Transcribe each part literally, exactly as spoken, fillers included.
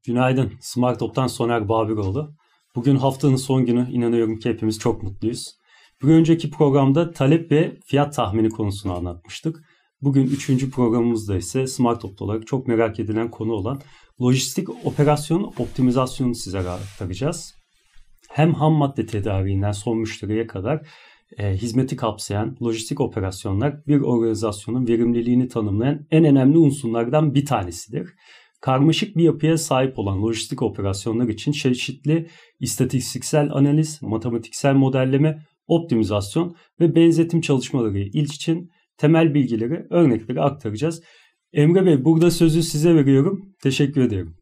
Günaydın. Smartop'tan Soner Babiroğlu. Bugün haftanın son günü. İnanıyorum ki hepimiz çok mutluyuz. Bir önceki programda talep ve fiyat tahmini konusunu anlatmıştık. Bugün üçüncü programımızda ise Smartop olarak çok merak edilen konu olan lojistik operasyon optimizasyonu size aktaracağız. Hem ham madde tedariğinden son müşteriye kadar e, hizmeti kapsayan lojistik operasyonlar bir organizasyonun verimliliğini tanımlayan en önemli unsurlardan bir tanesidir. Karmaşık bir yapıya sahip olan lojistik operasyonlar için çeşitli istatistiksel analiz, matematiksel modelleme, optimizasyon ve benzetim çalışmaları için temel bilgileri, örnekleri aktaracağız. Emre Bey, burada sözü size veriyorum. Teşekkür ederim.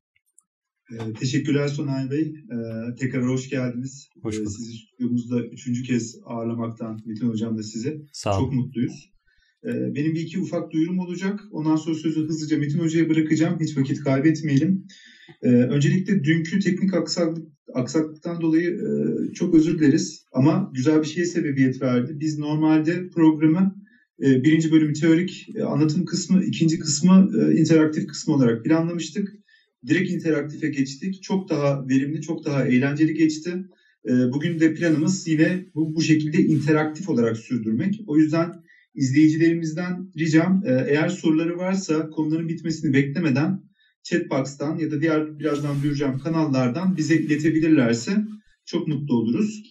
Ee, teşekkürler Soner Bey. Ee, tekrar hoş geldiniz. Hoş bulduk. Ee, sizi stüdyomuzda üçüncü kez ağırlamaktan Metin Hocam da size çok mutluyuz. Ee, benim bir iki ufak duyurum olacak. Ondan sonra sözü hızlıca Metin Hoca'ya bırakacağım. Hiç vakit kaybetmeyelim. Ee, öncelikle dünkü teknik aksaklık, aksaklıktan dolayı e, çok özür dileriz. Ama güzel bir şeye sebebiyet verdi. Biz normalde programı e, birinci bölümü teorik e, anlatım kısmı, ikinci kısmı e, interaktif kısmı olarak planlamıştık. Direkt interaktife geçtik. Çok daha verimli, çok daha eğlenceli geçti. Bugün de planımız yine bu, bu şekilde interaktif olarak sürdürmek. O yüzden izleyicilerimizden ricam, eğer soruları varsa konuların bitmesini beklemeden Chatbox'tan ya da diğer birazdan duyuracağım kanallardan bize iletebilirlerse çok mutlu oluruz.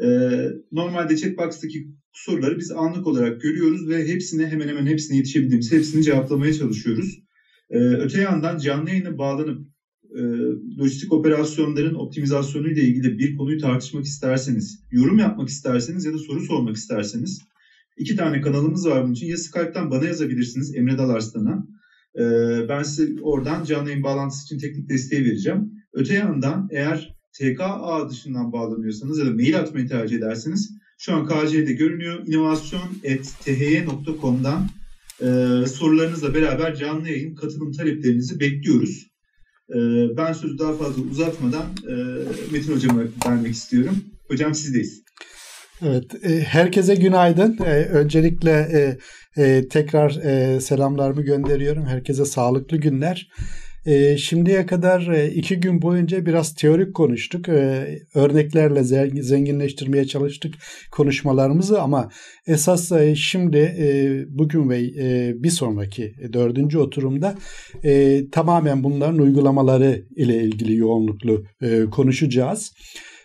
Normalde Chatbox'taki soruları biz anlık olarak görüyoruz ve hepsine hemen hemen hepsine yetişebildiğimiz hepsini cevaplamaya çalışıyoruz. Ee, öte yandan canlı yayına bağlanıp e, lojistik operasyonların optimizasyonu ile ilgili bir konuyu tartışmak isterseniz, yorum yapmak isterseniz ya da soru sormak isterseniz iki tane kanalımız var bunun için. Ya Skype'tan bana yazabilirsiniz, Emre Dalarslan'a. Ee, ben size oradan canlı yayın bağlantısı için teknik desteği vereceğim. Öte yandan eğer T K A dışından bağlanıyorsanız ya da mail atmayı tercih ederseniz şu an K C'de görünüyor. inovasyon at t h y nokta com'dan Ee, sorularınızla beraber canlı yayın katılım taleplerinizi bekliyoruz. Ee, ben sözü daha fazla uzatmadan e, Metin Hocam'a vermek istiyorum. Hocam sizdeyiz. Evet, e, herkese günaydın. E, öncelikle e, e, tekrar e, selamlarımı gönderiyorum. Herkese sağlıklı günler. E, şimdiye kadar e, iki gün boyunca biraz teorik konuştuk. E, örneklerle zenginleştirmeye çalıştık konuşmalarımızı ama esas e, şimdi e, bugün ve e, bir sonraki e, dördüncü oturumda e, tamamen bunların uygulamaları ile ilgili yoğunluklu e, konuşacağız.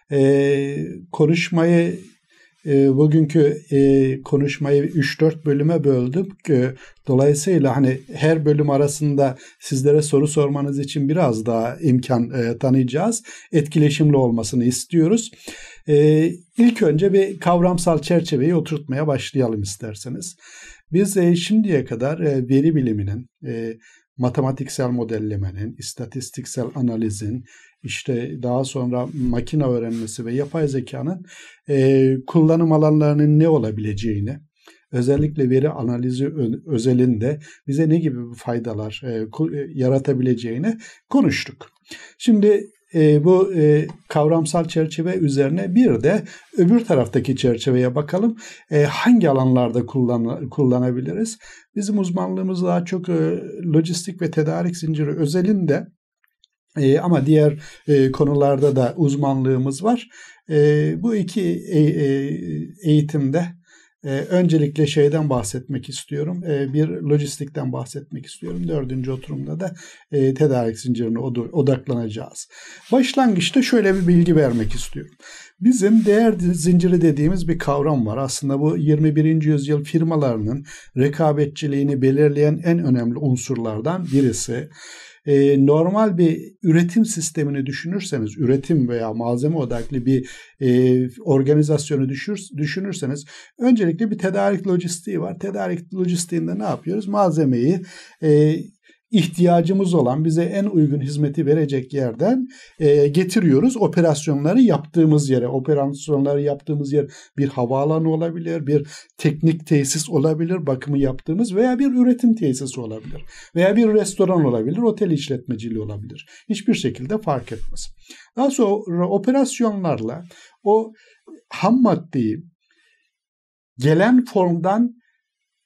E, konuşmayı E, bugünkü e, konuşmayı üç dört bölüme böldüm. E, dolayısıyla hani her bölüm arasında sizlere soru sormanız için biraz daha imkan e, tanıyacağız. Etkileşimli olmasını istiyoruz. E, ilk önce bir kavramsal çerçeveyi oturtmaya başlayalım isterseniz. Biz e, şimdiye kadar e, veri biliminin, e, matematiksel modellemenin, istatistiksel analizin, işte daha sonra makine öğrenmesi ve yapay zekanın e, kullanım alanlarının ne olabileceğini, özellikle veri analizi özelinde bize ne gibi faydalar e, yaratabileceğini konuştuk. Şimdi e, bu e, kavramsal çerçeve üzerine bir de öbür taraftaki çerçeveye bakalım. E, hangi alanlarda kullan, kullanabiliriz? Bizim uzmanlığımız daha çok e, lojistik ve tedarik zinciri özelinde. E, ama diğer e, konularda da uzmanlığımız var. E, bu iki e, e, eğitimde e, öncelikle şeyden bahsetmek istiyorum. E, bir lojistikten bahsetmek istiyorum. Dördüncü oturumda da e, tedarik zincirine odaklanacağız. Başlangıçta şöyle bir bilgi vermek istiyorum. Bizim değer zinciri dediğimiz bir kavram var. Aslında bu yirmi birinci yüzyıl firmalarının rekabetçiliğini belirleyen en önemli unsurlardan birisi. Ee, normal bir üretim sistemini düşünürseniz, üretim veya malzeme odaklı bir e, organizasyonu düşür, düşünürseniz öncelikle bir tedarik lojistiği var. Tedarik lojistiğinde ne yapıyoruz? Malzemeyi e, ihtiyacımız olan, bize en uygun hizmeti verecek yerden e, getiriyoruz. Operasyonları yaptığımız yere, operasyonları yaptığımız yer bir havaalanı olabilir, bir teknik tesis olabilir, bakımı yaptığımız veya bir üretim tesisi olabilir. Veya bir restoran olabilir, otel işletmeciliği olabilir. Hiçbir şekilde fark etmez. Daha sonra operasyonlarla o ham maddeyi gelen formdan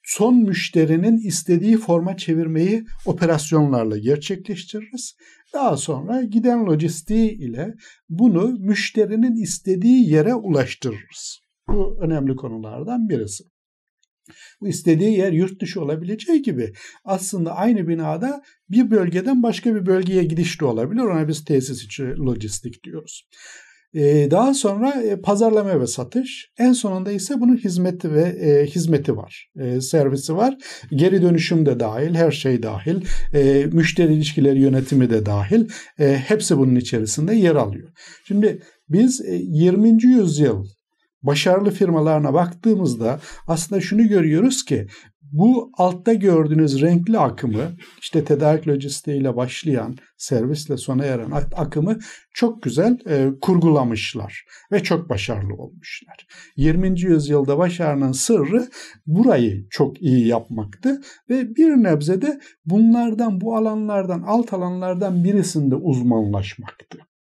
son müşterinin istediği forma çevirmeyi operasyonlarla gerçekleştiririz. Daha sonra giden lojistiği ile bunu müşterinin istediği yere ulaştırırız. Bu önemli konulardan birisi. Bu istediği yer yurt dışı olabileceği gibi aslında aynı binada bir bölgeden başka bir bölgeye gidiş de olabilir. Ona biz tesis içi lojistik diyoruz. Ee, daha sonra e, pazarlama ve satış. En sonunda ise bunun hizmeti ve e, hizmeti var. E, servisi var. Geri dönüşüm de dahil, her şey dahil. E, müşteri ilişkileri yönetimi de dahil. E, hepsi bunun içerisinde yer alıyor. Şimdi biz e, yirminci yüzyıl başarılı firmalarına baktığımızda aslında şunu görüyoruz ki bu altta gördüğünüz renkli akımı, işte tedarik lojistiğiyle başlayan, servisle sona eren akımı çok güzel e, kurgulamışlar ve çok başarılı olmuşlar. yirminci yüzyılda başarının sırrı burayı çok iyi yapmaktı ve bir nebze de bunlardan, bu alanlardan, alt alanlardan birisinde uzmanlaşmaktı.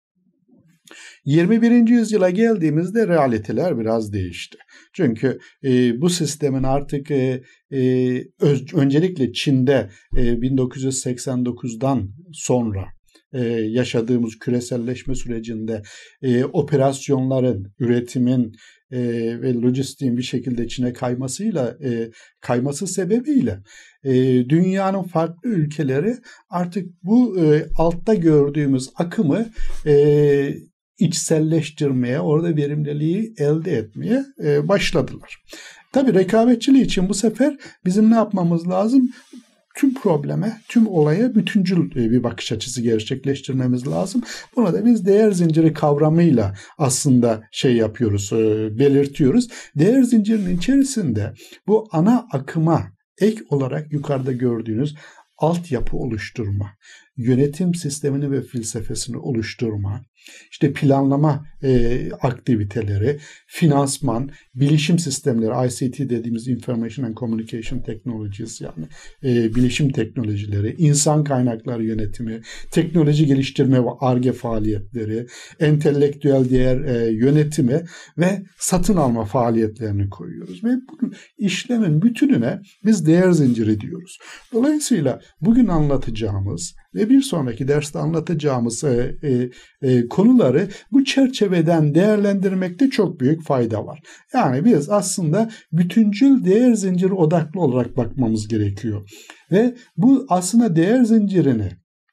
yirmi birinci yüzyıla geldiğimizde realiteler biraz değişti. Çünkü e, bu sistemin artık e, e, öz, öncelikle Çin'de e, bin dokuz yüz seksen dokuzdan sonra e, yaşadığımız küreselleşme sürecinde e, operasyonların, üretimin e, ve lojistiğin bir şekilde Çin'e kaymasıyla e, kayması sebebiyle e, dünyanın farklı ülkeleri artık bu e, altta gördüğümüz akımı e, içselleştirmeye, orada verimliliği elde etmeye e, başladılar. Tabii rekabetçiliği için bu sefer bizim ne yapmamız lazım? Tüm probleme, tüm olaya bütüncül bir bakış açısı gerçekleştirmemiz lazım. Buna da biz değer zinciri kavramıyla aslında şey yapıyoruz, e, belirtiyoruz. Değer zincirinin içerisinde bu ana akıma ek olarak yukarıda gördüğünüz altyapı oluşturma, yönetim sistemini ve felsefesini oluşturma, işte planlama e, aktiviteleri, finansman, bilişim sistemleri, I C T dediğimiz Information and Communication Technologies yani e, bilişim teknolojileri, insan kaynakları yönetimi, teknoloji geliştirme ve Ar-Ge faaliyetleri, entelektüel değer e, yönetimi ve satın alma faaliyetlerini koyuyoruz. Ve bu işlemin bütününe biz değer zinciri diyoruz. Dolayısıyla bugün anlatacağımız ve bir sonraki derste anlatacağımız e, e, e, konuları bu çerçeveden değerlendirmekte çok büyük fayda var. Yani biz aslında bütüncül değer zinciri odaklı olarak bakmamız gerekiyor. Ve bu aslında değer zincirini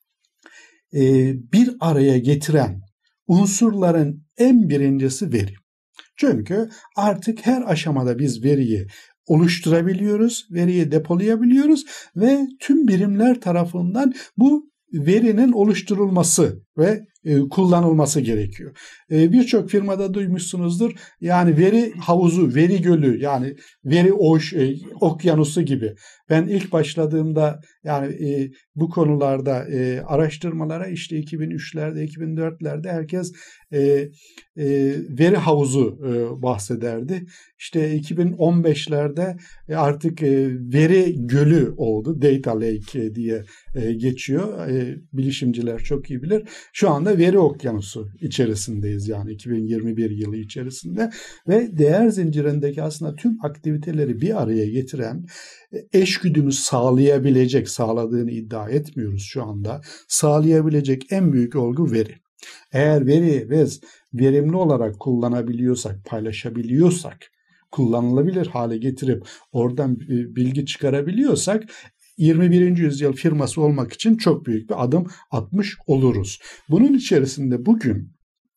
e, bir araya getiren unsurların en birincisi veri. Çünkü artık her aşamada biz veriyi oluşturabiliyoruz, veriyi depolayabiliyoruz ve tüm birimler tarafından bu verinin oluşturulması ve e, kullanılması gerekiyor. E, Birçok firmada duymuşsunuzdur. Yani veri havuzu, veri gölü, yani veri oş, e, okyanusu gibi. Ben ilk başladığımda yani e, bu konularda e, araştırmalara işte iki bin üçlerde, iki bin dörtlerde herkes e, e, veri havuzu e, bahsederdi. İşte iki bin on beşlerde e, artık e, veri gölü oldu. Data Lake diye e, geçiyor. E, bilişimciler çok iyi bilir. Şu anda veri okyanusu içerisindeyiz yani iki bin yirmi bir yılı içerisinde ve değer zincirindeki aslında tüm aktiviteleri bir araya getiren, eşgüdümü sağlayabilecek, sağladığını iddia etmiyoruz şu anda, sağlayabilecek en büyük olgu veri. Eğer veri biz verimli olarak kullanabiliyorsak, paylaşabiliyorsak, kullanılabilir hale getirip oradan bilgi çıkarabiliyorsak yirmi birinci yüzyıl firması olmak için çok büyük bir adım atmış oluruz. Bunun içerisinde bugün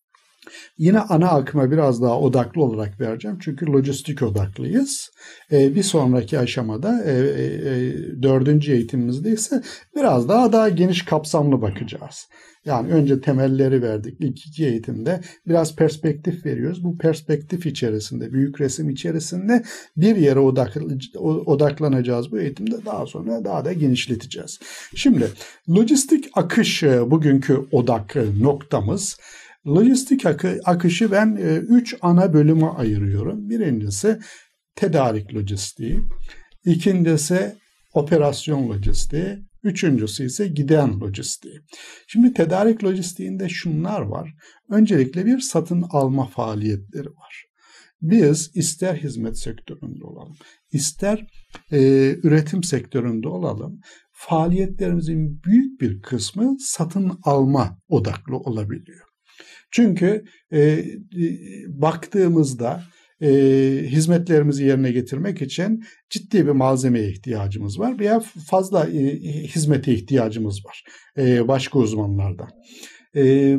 yine ana akıma biraz daha odaklı olarak vereceğim. Çünkü lojistik odaklıyız. Ee, bir sonraki aşamada e, e, dördüncü eğitimimizde ise biraz daha daha geniş kapsamlı bakacağız. Yani önce temelleri verdik. İlk iki eğitimde biraz perspektif veriyoruz. Bu perspektif içerisinde, büyük resim içerisinde bir yere odaklanacağız bu eğitimde. Daha sonra daha da genişleteceğiz. Şimdi lojistik akış bugünkü odak noktamız. Lojistik akı, akışı ben e, üç ana bölüme ayırıyorum. Birincisi tedarik lojistiği, ikincisi operasyon lojistiği, üçüncüsü ise giden lojistiği. Şimdi tedarik lojistiğinde şunlar var. Öncelikle bir satın alma faaliyetleri var. Biz ister hizmet sektöründe olalım, ister e, üretim sektöründe olalım, faaliyetlerimizin büyük bir kısmı satın alma odaklı olabiliyor. Çünkü e, e, baktığımızda e, hizmetlerimizi yerine getirmek için ciddi bir malzemeye ihtiyacımız var veya fazla e, hizmete ihtiyacımız var e, başka uzmanlardan. E,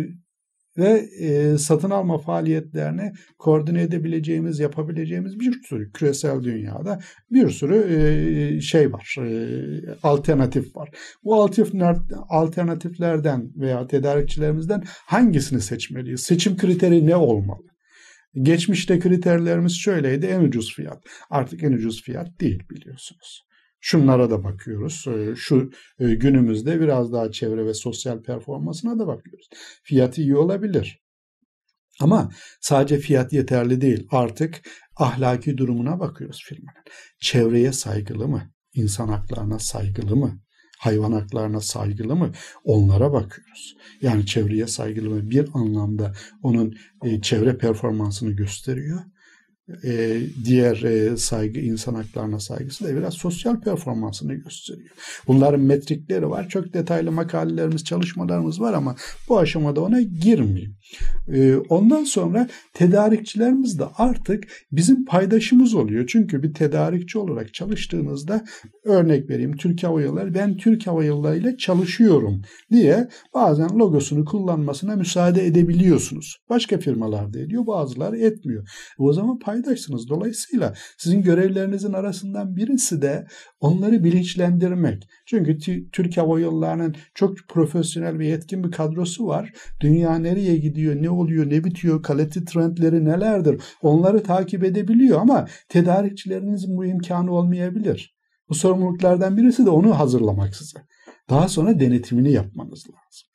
Ve e, satın alma faaliyetlerini koordine edebileceğimiz, yapabileceğimiz bir sürü küresel dünyada bir sürü e, şey var, e, alternatif var. Bu alternatif, alternatiflerden veya tedarikçilerimizden hangisini seçmeliyiz? Seçim kriteri ne olmalı? Geçmişte kriterlerimiz şöyleydi, en ucuz fiyat. Artık en ucuz fiyat değil biliyorsunuz. Şunlara da bakıyoruz. Şu günümüzde biraz daha çevre ve sosyal performansına da bakıyoruz. Fiyatı iyi olabilir. Ama sadece fiyat yeterli değil. Artık ahlaki durumuna bakıyoruz firmanın. Çevreye saygılı mı? İnsan haklarına saygılı mı? Hayvan haklarına saygılı mı? Onlara bakıyoruz. Yani çevreye saygılı mı? Bir anlamda onun çevre performansını gösteriyor. Ee, diğer e, saygı, insan haklarına saygısı da biraz sosyal performansını gösteriyor. Bunların metrikleri var. Çok detaylı makalelerimiz, çalışmalarımız var ama bu aşamada ona girmeyeyim. Ee, ondan sonra tedarikçilerimiz de artık bizim paydaşımız oluyor. Çünkü bir tedarikçi olarak çalıştığınızda, örnek vereyim, Türk Hava Yolları, ben Türk Hava Yolları ile çalışıyorum diye bazen logosunu kullanmasına müsaade edebiliyorsunuz. Başka firmalar da ediyor, bazıları etmiyor. O zaman paydaşsınız. Dolayısıyla sizin görevlerinizin arasından birisi de onları bilinçlendirmek. Çünkü t- Türk Hava Yolları'nın çok profesyonel ve yetkin bir kadrosu var. Dünya nereye gidiyor, ne oluyor, ne bitiyor, kalite trendleri nelerdir, onları takip edebiliyor ama tedarikçilerinizin bu imkanı olmayabilir. Bu sorumluluklardan birisi de onu hazırlamak size. Daha sonra denetimini yapmanız lazım.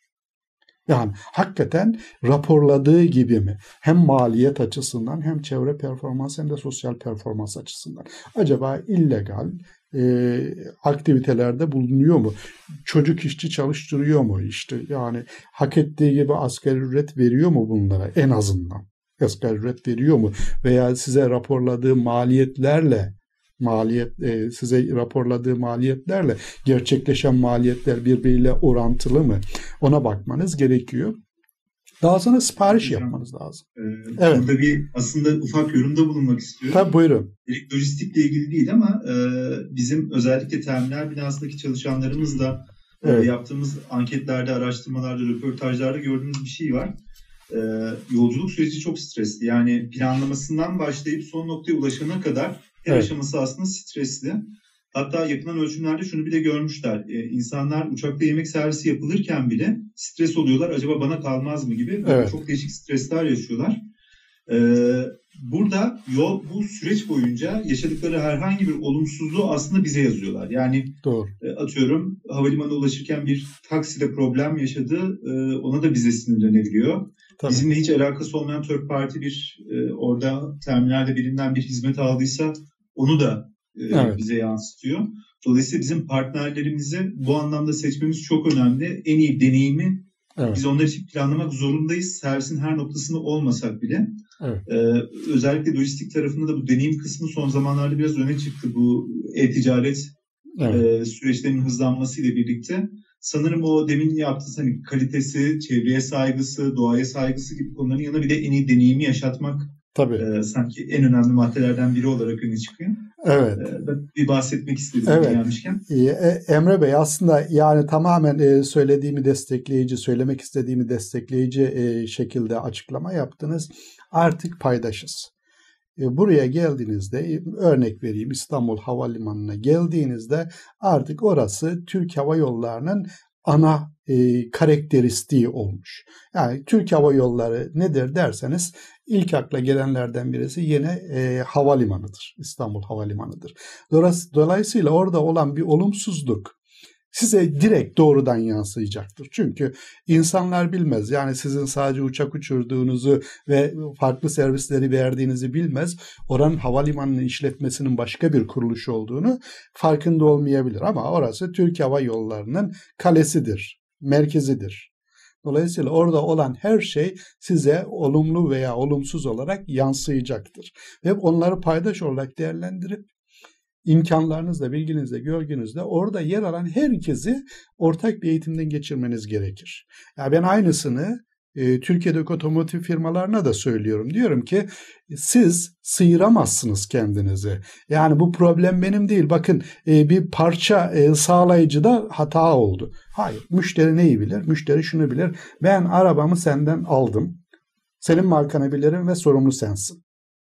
Yani hakikaten raporladığı gibi mi? Hem maliyet açısından hem çevre performans hem de sosyal performans açısından. Acaba illegal e, aktivitelerde bulunuyor mu? Çocuk işçi çalıştırıyor mu? İşte yani hak ettiği gibi asgari ücret veriyor mu bunlara en azından? Asgari ücret veriyor mu? Veya size raporladığı maliyetlerle maliyet e, size raporladığı maliyetlerle gerçekleşen maliyetler birbiriyle orantılı mı? Ona bakmanız gerekiyor. Daha sonra sipariş Hocam, yapmanız lazım. E, evet. Burada bir aslında ufak yorumda bulunmak istiyorum. Tabii buyurun. Direkt lojistikle ilgili değil ama e, bizim özellikle terminal binasındaki çalışanlarımız da evet. e, yaptığımız anketlerde, araştırmalarda, röportajlarda gördüğümüz bir şey var. E, yolculuk süreci çok stresli. Yani planlamasından başlayıp son noktaya ulaşana kadar her evet. aşaması aslında stresli. Hatta yapılan ölçümlerde şunu bile görmüşler. Ee, insanlar uçakta yemek servisi yapılırken bile stres oluyorlar. Acaba bana kalmaz mı gibi. Evet. Çok değişik stresler yaşıyorlar. Ee, burada yol bu süreç boyunca yaşadıkları herhangi bir olumsuzluğu aslında bize yazıyorlar. Yani Doğru. E, atıyorum havalimanına ulaşırken bir takside problem yaşadı. E, ona da bize sinirlenebiliyor. Tabii. Bizimle hiç alakası olmayan third party bir e, orada terminalde birinden bir hizmet aldıysa onu da e, evet. bize yansıtıyor. Dolayısıyla bizim partnerlerimizi bu anlamda seçmemiz çok önemli. En iyi deneyimi evet. biz onlar için planlamak zorundayız. Servisin her noktasında olmasak bile. Evet. Ee, özellikle lojistik tarafında da bu deneyim kısmı son zamanlarda biraz öne çıktı. Bu e-ticaret evet. e, süreçlerinin hızlanmasıyla birlikte. Sanırım o demin yaptığınız hani kalitesi, çevreye saygısı, doğaya saygısı gibi konuların yanına bir de en iyi deneyimi yaşatmak Tabii. E, sanki en önemli maddelerden biri olarak öne çıkıyor. Evet. E, bir bahsetmek istedim evet. gelmişken. E, Emre Bey aslında yani tamamen e, söylediğimi destekleyici, söylemek istediğimi destekleyici e, şekilde açıklama yaptınız. Artık paydaşız. E, buraya geldiğinizde örnek vereyim İstanbul Havalimanı'na geldiğinizde artık orası Türk Hava Yolları'nın ana e, karakteristiği olmuş. Yani Türk Hava Yolları nedir derseniz ilk akla gelenlerden birisi yine e, havalimanıdır. İstanbul Havalimanı'dır. Dolayısıyla orada olan bir olumsuzluk size direkt doğrudan yansıyacaktır. Çünkü insanlar bilmez. Yani sizin sadece uçak uçurduğunuzu ve farklı servisleri verdiğinizi bilmez. Oranın havalimanının işletmesinin başka bir kuruluş olduğunu farkında olmayabilir. Ama orası Türk Hava Yolları'nın kalesidir, merkezidir. Dolayısıyla orada olan her şey size olumlu veya olumsuz olarak yansıyacaktır. Ve onları paydaş olarak değerlendirip imkanlarınızla, bilginizle, görgünüzle orada yer alan herkesi ortak bir eğitimden geçirmeniz gerekir. Ya ben aynısını e, Türkiye'deki otomotiv firmalarına da söylüyorum. Diyorum ki siz sıyıramazsınız kendinizi. Yani bu problem benim değil. Bakın e, bir parça e, sağlayıcıda hata oldu. Hayır. Müşteri neyi bilir? Müşteri şunu bilir. Ben arabamı senden aldım. Senin markanı bilirim ve sorumlu sensin.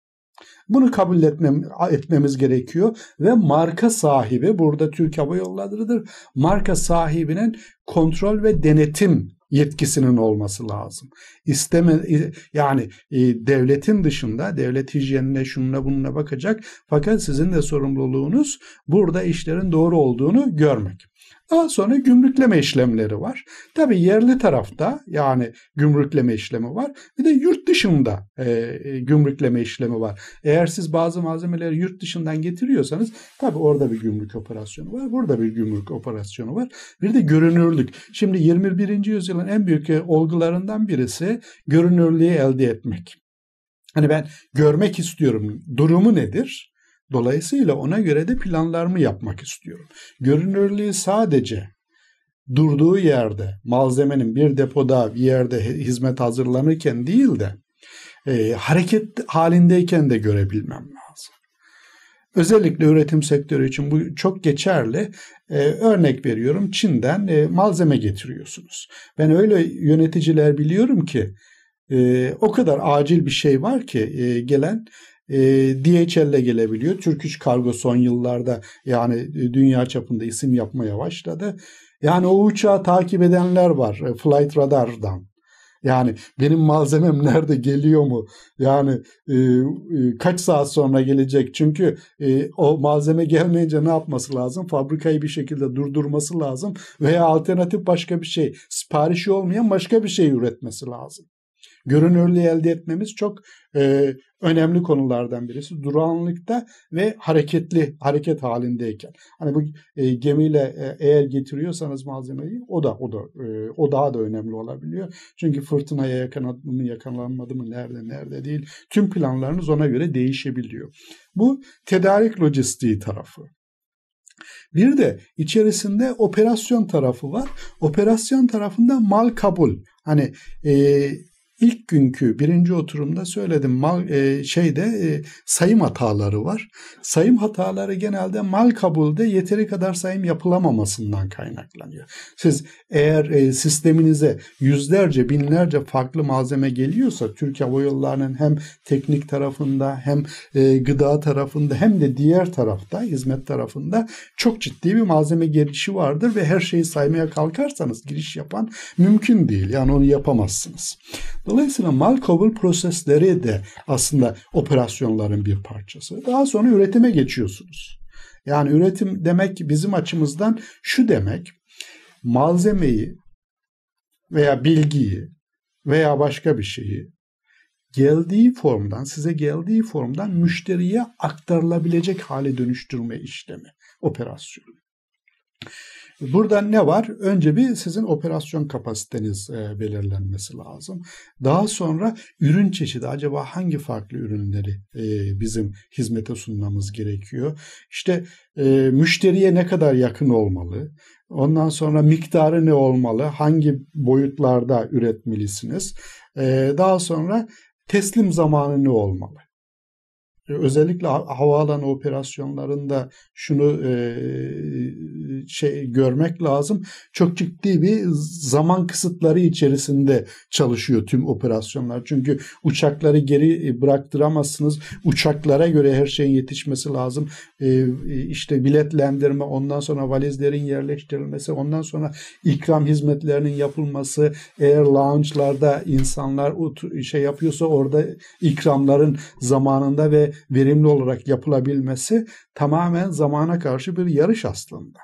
Bunu kabul etmem, etmemiz gerekiyor ve marka sahibi, burada Türk Hava Yolları'dır, marka sahibinin kontrol ve denetim yetkisinin olması lazım. İsteme, yani e, devletin dışında, devlet hijyenine, şununla bununla bakacak, fakat sizin de sorumluluğunuz burada işlerin doğru olduğunu görmek. Daha sonra gümrükleme işlemleri var. Tabii yerli tarafta yani gümrükleme işlemi var. Bir de yurt dışında e, e, gümrükleme işlemi var. Eğer siz bazı malzemeleri yurt dışından getiriyorsanız tabii orada bir gümrük operasyonu var. Burada bir gümrük operasyonu var. Bir de görünürlük. Şimdi yirmi birinci yüzyılın en büyük olgularından birisi görünürlüğü elde etmek. Hani ben görmek istiyorum. Durumu nedir? Dolayısıyla ona göre de planlarımı yapmak istiyorum. Görünürlüğü sadece durduğu yerde, malzemenin bir depoda bir yerde hizmet hazırlanırken değil de e, hareket halindeyken de görebilmem lazım. Özellikle üretim sektörü için bu çok geçerli. E, örnek veriyorum, Çin'den e, malzeme getiriyorsunuz. Ben öyle yöneticiler biliyorum ki e, o kadar acil bir şey var ki e, gelen E, D H L'le gelebiliyor. Turkish Cargo son yıllarda yani dünya çapında isim yapmaya başladı. Yani o uçağı takip edenler var e, Flight Radar'dan. Yani benim malzemem nerede, geliyor mu? Yani e, e, kaç saat sonra gelecek? Çünkü e, o malzeme gelmeyince ne yapması lazım? Fabrikayı bir şekilde durdurması lazım veya alternatif başka bir şey, siparişi olmayan başka bir şey üretmesi lazım. Görünürlüğü elde etmemiz çok e, önemli konulardan birisi. Durağanlıkta ve hareketli, hareket halindeyken. Hani bu e, gemiyle e, eğer getiriyorsanız malzemeyi o da o da e, o daha da önemli olabiliyor. Çünkü fırtınaya yakalandı mı, yakalanmadı mı, nerede nerede değil. Tüm planlarınız ona göre değişebiliyor. Bu tedarik lojistiği tarafı. Bir de içerisinde operasyon tarafı var. Operasyon tarafında mal kabul. Hani e, İlk günkü birinci oturumda söyledim, mal e, şeyde e, sayım hataları var. Sayım hataları genelde mal kabulde yeteri kadar sayım yapılamamasından kaynaklanıyor. Siz eğer e, sisteminize yüzlerce, binlerce farklı malzeme geliyorsa, Türk Hava Yolları'nın hem teknik tarafında hem e, gıda tarafında hem de diğer tarafta, hizmet tarafında çok ciddi bir malzeme girişi vardır ve her şeyi saymaya kalkarsanız giriş yapan mümkün değil. Yani onu yapamazsınız. Dolayısıyla mal kabul prosesleri de aslında operasyonların bir parçası. Daha sonra üretime geçiyorsunuz. Yani üretim demek bizim açımızdan şu demek: malzemeyi veya bilgiyi veya başka bir şeyi geldiği formdan, size geldiği formdan müşteriye aktarılabilecek hale dönüştürme işlemi, operasyon. Burada ne var? Önce bir sizin operasyon kapasiteniz e, belirlenmesi lazım. Daha sonra ürün çeşidi, acaba hangi farklı ürünleri e, bizim hizmete sunmamız gerekiyor? İşte e, müşteriye ne kadar yakın olmalı? Ondan sonra miktarı ne olmalı? Hangi boyutlarda üretmelisiniz? E, daha sonra teslim zamanı ne olmalı? Özellikle havaalanı operasyonlarında şunu e, şey görmek lazım. Çok ciddi bir zaman kısıtları içerisinde çalışıyor tüm operasyonlar. Çünkü uçakları geri bıraktıramazsınız. Uçaklara göre her şeyin yetişmesi lazım. E, işte biletlendirme, ondan sonra valizlerin yerleştirilmesi, ondan sonra ikram hizmetlerinin yapılması. Eğer lounge'larda insanlar şey yapıyorsa orada ikramların zamanında ve verimli olarak yapılabilmesi tamamen zamana karşı bir yarış aslında.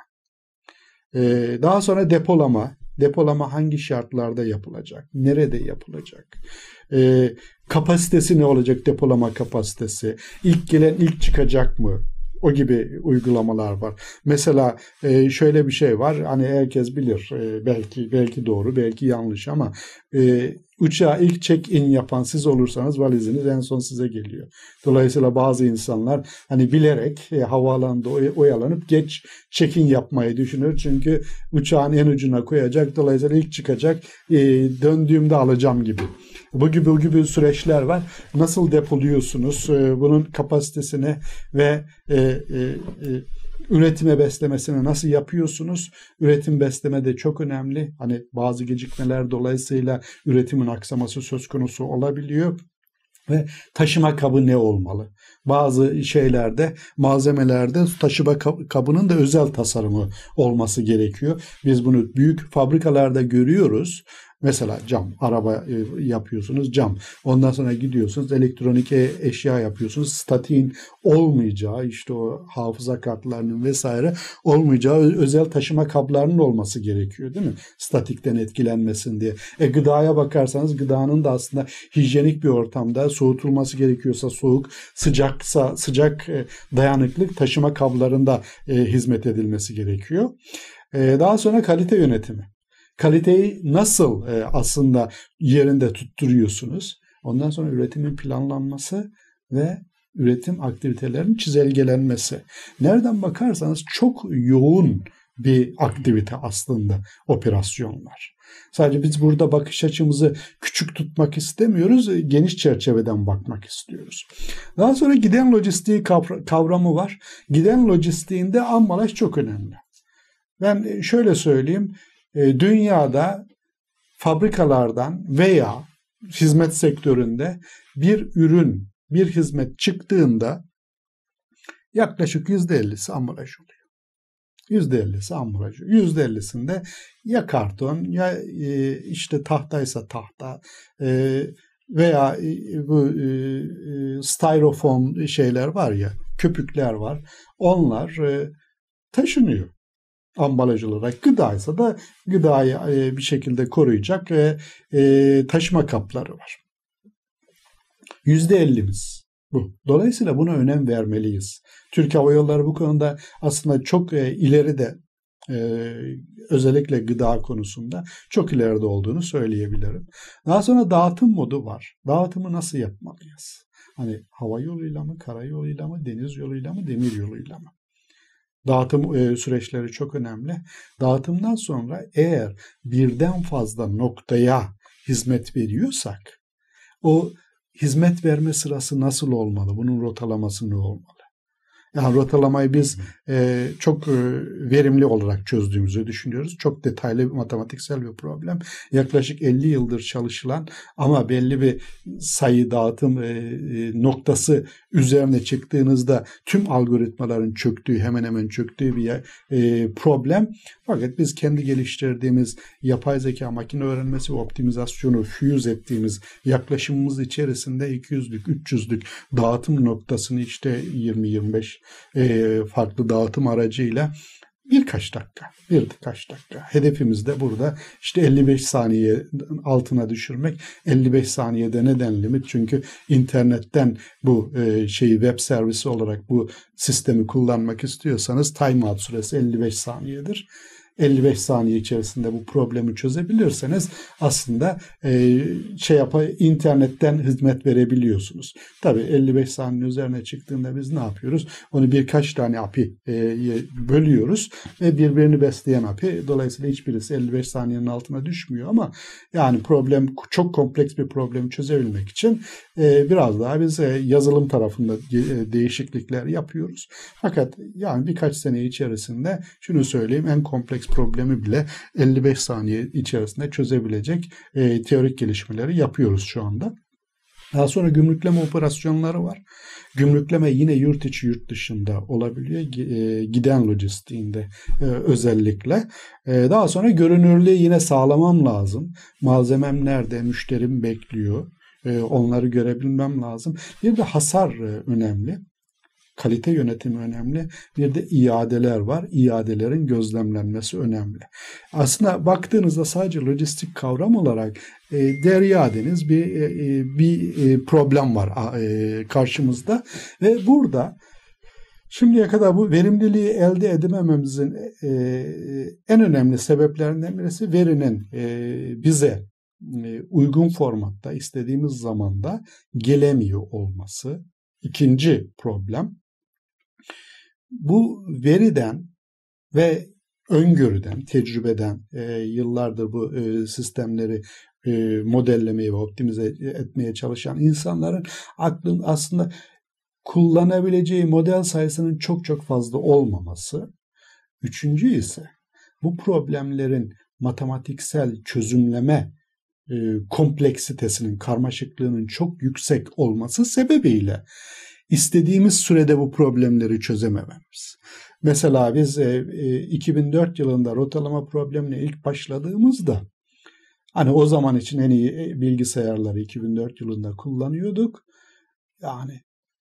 Ee, daha sonra depolama. Depolama hangi şartlarda yapılacak? Nerede yapılacak? Ee, kapasitesi ne olacak, depolama kapasitesi? İlk gelen ilk çıkacak mı? o gibi uygulamalar var. Mesela e, şöyle bir şey var. Hani herkes bilir. E, belki belki doğru, belki yanlış ama e, uçağa ilk check-in yapan siz olursanız valiziniz en son size geliyor. Dolayısıyla bazı insanlar hani bilerek e, havaalanında oyalanıp geç check-in yapmayı düşünür. Çünkü uçağın en ucuna koyacak. Dolayısıyla ilk çıkacak. E, döndüğümde alacağım gibi. Bu gibi bu gibi süreçler var. Nasıl depoluyorsunuz? E, bunun kapasitesini ve e, e, e, üretime beslemesini nasıl yapıyorsunuz? Üretim besleme de çok önemli. Hani bazı gecikmeler dolayısıyla üretimin aksaması söz konusu olabiliyor. Ve taşıma kabı ne olmalı? Bazı şeylerde, malzemelerde taşıma kabının da özel tasarımı olması gerekiyor. Biz bunu büyük fabrikalarda görüyoruz. Mesela cam, araba yapıyorsunuz, cam. Ondan sonra gidiyorsunuz, elektronik eşya yapıyorsunuz. Statiğin olmayacağı, işte o hafıza kartlarının vesaire olmayacağı özel taşıma kablarının olması gerekiyor, değil mi? Statikten etkilenmesin diye. E gıdaya bakarsanız gıdanın da aslında hijyenik bir ortamda soğutulması gerekiyorsa soğuk, sıcaksa sıcak dayanıklık taşıma kablarında e, hizmet edilmesi gerekiyor. E, daha sonra kalite yönetimi. Kaliteyi nasıl e, aslında yerinde tutturuyorsunuz? Ondan sonra üretimin planlanması ve üretim aktivitelerinin çizelgelenmesi. Nereden bakarsanız çok yoğun bir aktivite aslında operasyonlar. Sadece biz burada bakış açımızı küçük tutmak istemiyoruz, geniş çerçeveden bakmak istiyoruz. Daha sonra giden lojistiği kavramı var. Giden lojistiğinde ambalaj çok önemli. Ben şöyle söyleyeyim, dünyada fabrikalardan veya hizmet sektöründe bir ürün, bir hizmet çıktığında yaklaşık yüzde ellisi ambalaj oluyor. yüzde ellisi ambalaj. yüzde ellisinde ya karton ya işte tahtaysa tahta veya bu styrofoam şeyler var ya, köpükler var. Onlar taşınıyor. Ambalaj olarak. Gıdaysa da gıdayı e, bir şekilde koruyacak ve e, taşıma kapları var. yüzde ellimiz bu. Dolayısıyla buna önem vermeliyiz. Türk Hava Yolları bu konuda aslında çok e, ileride, e, özellikle gıda konusunda çok ileride olduğunu söyleyebilirim. Daha sonra dağıtım modu var. Dağıtımı nasıl yapmalıyız? Hani hava yoluyla mı, karayoluyla mı, deniz yoluyla mı, demir yoluyla mı? Dağıtım e, süreçleri çok önemli. Dağıtımdan sonra eğer birden fazla noktaya hizmet veriyorsak o hizmet verme sırası nasıl olmalı? Bunun rotalaması ne olmalı? Yani rotalamayı biz e, çok e, verimli olarak çözdüğümüzü düşünüyoruz. Çok detaylı bir matematiksel bir problem. Yaklaşık elli yıldır çalışılan ama belli bir sayı dağıtım e, e, noktası üzerine çıktığınızda tüm algoritmaların çöktüğü, hemen hemen çöktüğü bir e, problem. Fakat biz kendi geliştirdiğimiz yapay zeka, makine öğrenmesi ve optimizasyonu fuse ettiğimiz yaklaşımımız içerisinde iki yüzlük, üç yüzlük dağıtım noktasını işte yirmi yirmi beş e, farklı dağıtım aracıyla birkaç dakika, birkaç dakika. Hedefimiz de burada işte elli beş saniye altına düşürmek. elli beş saniyede neden limit? Çünkü internetten bu e, şeyi web servisi olarak bu sistemi kullanmak istiyorsanız timeout süresi elli beş saniyedir. elli beş saniye içerisinde bu problemi çözebilirseniz aslında e, şey yapa internetten hizmet verebiliyorsunuz. Tabii elli beş saniye üzerine çıktığında biz ne yapıyoruz? Onu birkaç tane A P I e, bölüyoruz ve birbirini besleyen A P I. Dolayısıyla hiçbirisi elli beş saniyenin altına düşmüyor ama yani problem çok kompleks bir problemi çözebilmek için e, biraz daha biz e, yazılım tarafında e, değişiklikler yapıyoruz. Fakat yani birkaç sene içerisinde şunu söyleyeyim, en kompleks problemi bile elli beş saniye içerisinde çözebilecek e, teorik gelişmeleri yapıyoruz şu anda. Daha sonra gümrükleme operasyonları var. Gümrükleme yine yurt içi yurt dışında olabiliyor. E, giden lojistiğinde e, özellikle. E, daha sonra görünürlüğü yine sağlamam lazım. Malzemem nerede? Müşterim bekliyor. E, onları görebilmem lazım. Bir de hasar e, önemli. Kalite yönetimi önemli. Bir de iadeler var. İadelerin gözlemlenmesi önemli. Aslında baktığınızda sadece lojistik kavram olarak e, değer iadeniz bir e, bir e, problem var e, karşımızda ve burada Şimdiye kadar bu verimliliği elde edemememizin e, en önemli sebeplerinden birisi verinin e, bize e, uygun formatta, istediğimiz zamanda gelemiyor olması. İkinci problem, bu veriden ve öngörüden, tecrübeden e, yıllardır bu e, sistemleri e, modellemeyi ve optimize etmeye çalışan insanların aklın aslında kullanabileceği model sayısının çok çok fazla olmaması. Üçüncü ise bu problemlerin matematiksel çözümleme e, kompleksitesinin, karmaşıklığının çok yüksek olması sebebiyle istediğimiz sürede bu problemleri çözemememiz. Mesela biz e, iki bin dört yılında rotalama problemine ilk başladığımızda, hani o zaman için en iyi bilgisayarları iki bin dört yılında kullanıyorduk. Yani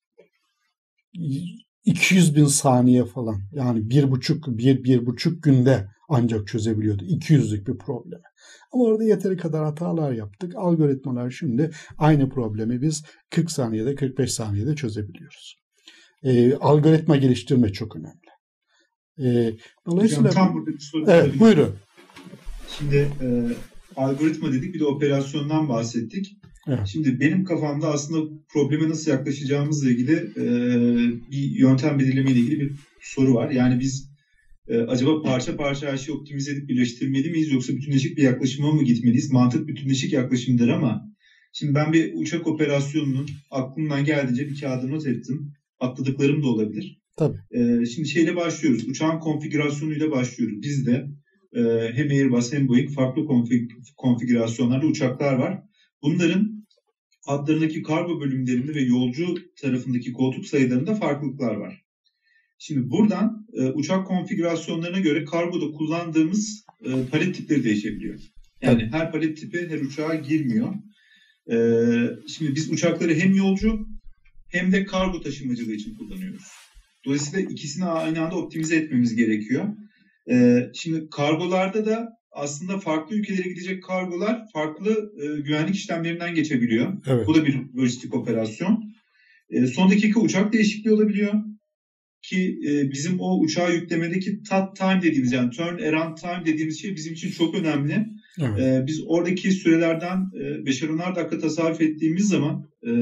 iki yüz bin saniye falan, yani bir buçuk, bir, bir buçuk günde ancak çözebiliyordu iki yüzlük bir problemi. Ama orada yeteri kadar hatalar yaptık. Algoritmalar şimdi aynı problemi biz kırk saniyede, kırk beş saniyede çözebiliyoruz. Ee, algoritma geliştirme çok önemli. Ee, dolayısıyla... Hocam, tam burada bir soru. Evet, buyurun. Şimdi e, algoritma dedik, bir de operasyondan bahsettik. Evet. Şimdi benim kafamda aslında probleme nasıl yaklaşacağımızla ilgili e, bir yöntem belirleme ile ilgili bir soru var. Yani biz e, acaba parça parça her şeyi optimize edip birleştirmeli miyiz, yoksa bütünleşik bir yaklaşıma mı gitmeliyiz? Mantık bütünleşik yaklaşımdır ama şimdi ben bir uçak operasyonunun aklımdan geldiğince bir kağıda not ettim. Atladıklarım da olabilir. Tabii. E, şimdi şeyle başlıyoruz. Uçağın konfigürasyonuyla başlıyoruz. Bizde e, hem Airbus hem Boeing farklı konfig, konfigürasyonlarda uçaklar var. Bunların adlarındaki kargo bölümlerinde ve yolcu tarafındaki koltuk sayılarında farklılıklar var. Şimdi buradan e, uçak konfigürasyonlarına göre kargoda kullandığımız e, palet tipleri değişebiliyor. Yani evet. Her palet tipi her uçağa girmiyor. E, şimdi biz uçakları hem yolcu hem de kargo taşımacılığı için kullanıyoruz. Dolayısıyla ikisini aynı anda optimize etmemiz gerekiyor. E, şimdi kargolarda da aslında farklı ülkelere gidecek kargolar farklı e, güvenlik işlemlerinden geçebiliyor. Evet. Bu da bir lojistik operasyon. E, son dakika uçak değişikliği olabiliyor. Ki e, bizim o uçağı yüklemedeki T A T time dediğimiz, yani turn around time dediğimiz şey bizim için çok önemli. Evet. E, biz oradaki sürelerden e, beşer onar dakika tasarruf ettiğimiz zaman e,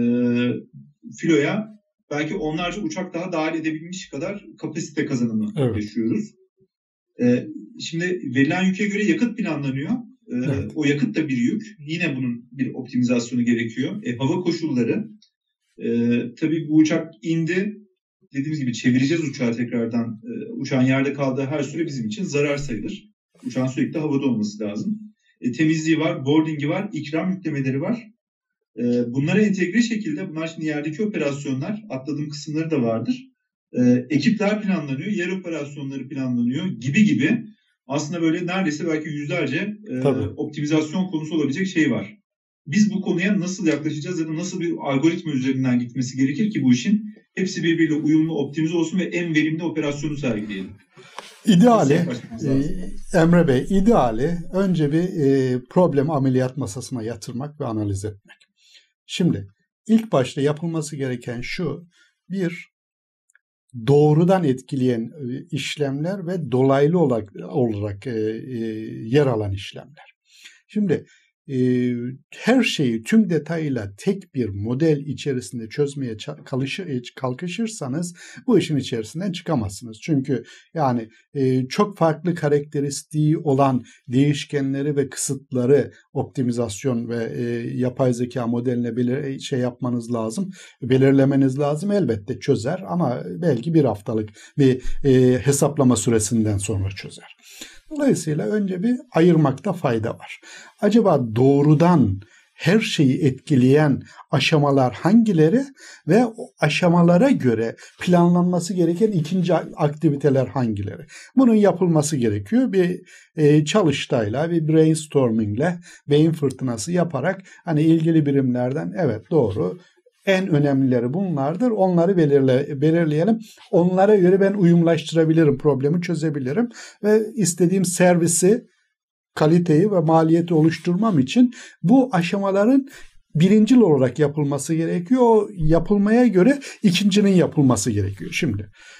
filoya belki onlarca uçak daha dahil edebilmiş kadar kapasite kazanımı evet. yaşıyoruz. E, şimdi verilen yüke göre yakıt planlanıyor. E, evet. O yakıt da bir yük. Yine bunun bir optimizasyonu gerekiyor. E, hava koşulları. E, tabii bu uçak indi. Dediğimiz gibi çevireceğiz uçağı tekrardan. E, uçağın yerde kaldığı her süre bizim için zarar sayılır. Uçağın sürekli havada olması lazım. E, temizliği var, boardingi var, ikram yüklemeleri var. E, bunlara entegre şekilde, bunlar şimdi yerdeki operasyonlar, atladığım kısımları da vardır. E, ekipler planlanıyor, yer operasyonları planlanıyor gibi gibi. Aslında böyle neredeyse belki yüzlerce e, optimizasyon konusu olabilecek şey var. Biz bu konuya nasıl yaklaşacağız ya da nasıl bir algoritma üzerinden gitmesi gerekir ki bu işin hepsi birbiriyle uyumlu, optimize olsun ve en verimli operasyonu sergileyelim. İdeali, e, Emre Bey, ideali önce bir e, problemi ameliyat masasına yatırmak ve analiz etmek. Şimdi ilk başta yapılması gereken şu: bir, doğrudan etkileyen işlemler ve dolaylı olarak, olarak e, e, yer alan işlemler. Şimdi e, her şeyi tüm detayıyla tek bir model içerisinde çözmeye kalkışırsanız bu işin içerisinden çıkamazsınız. Çünkü yani e, çok farklı karakteristiği olan değişkenleri ve kısıtları optimizasyon ve e, yapay zeka modeline belir şey yapmanız lazım, belirlemeniz lazım. Elbette çözer ama belki bir haftalık bir e, hesaplama süresinden sonra çözer. Dolayısıyla önce bir ayırmakta fayda var. Acaba doğrudan her şeyi etkileyen aşamalar hangileri ve o aşamalara göre planlanması gereken ikinci aktiviteler hangileri? Bunun yapılması gerekiyor. Bir e, çalıştayla, bir brainstormingle, beyin fırtınası yaparak hani ilgili birimlerden evet doğru, en önemlileri bunlardır. Onları belirle, belirleyelim. Onlara göre ben uyumlaştırabilirim, problemi çözebilirim ve istediğim servisi, kaliteyi ve maliyeti oluşturmam için bu aşamaların birincil olarak yapılması gerekiyor. O yapılmaya göre ikincinin yapılması gerekiyor. Şimdi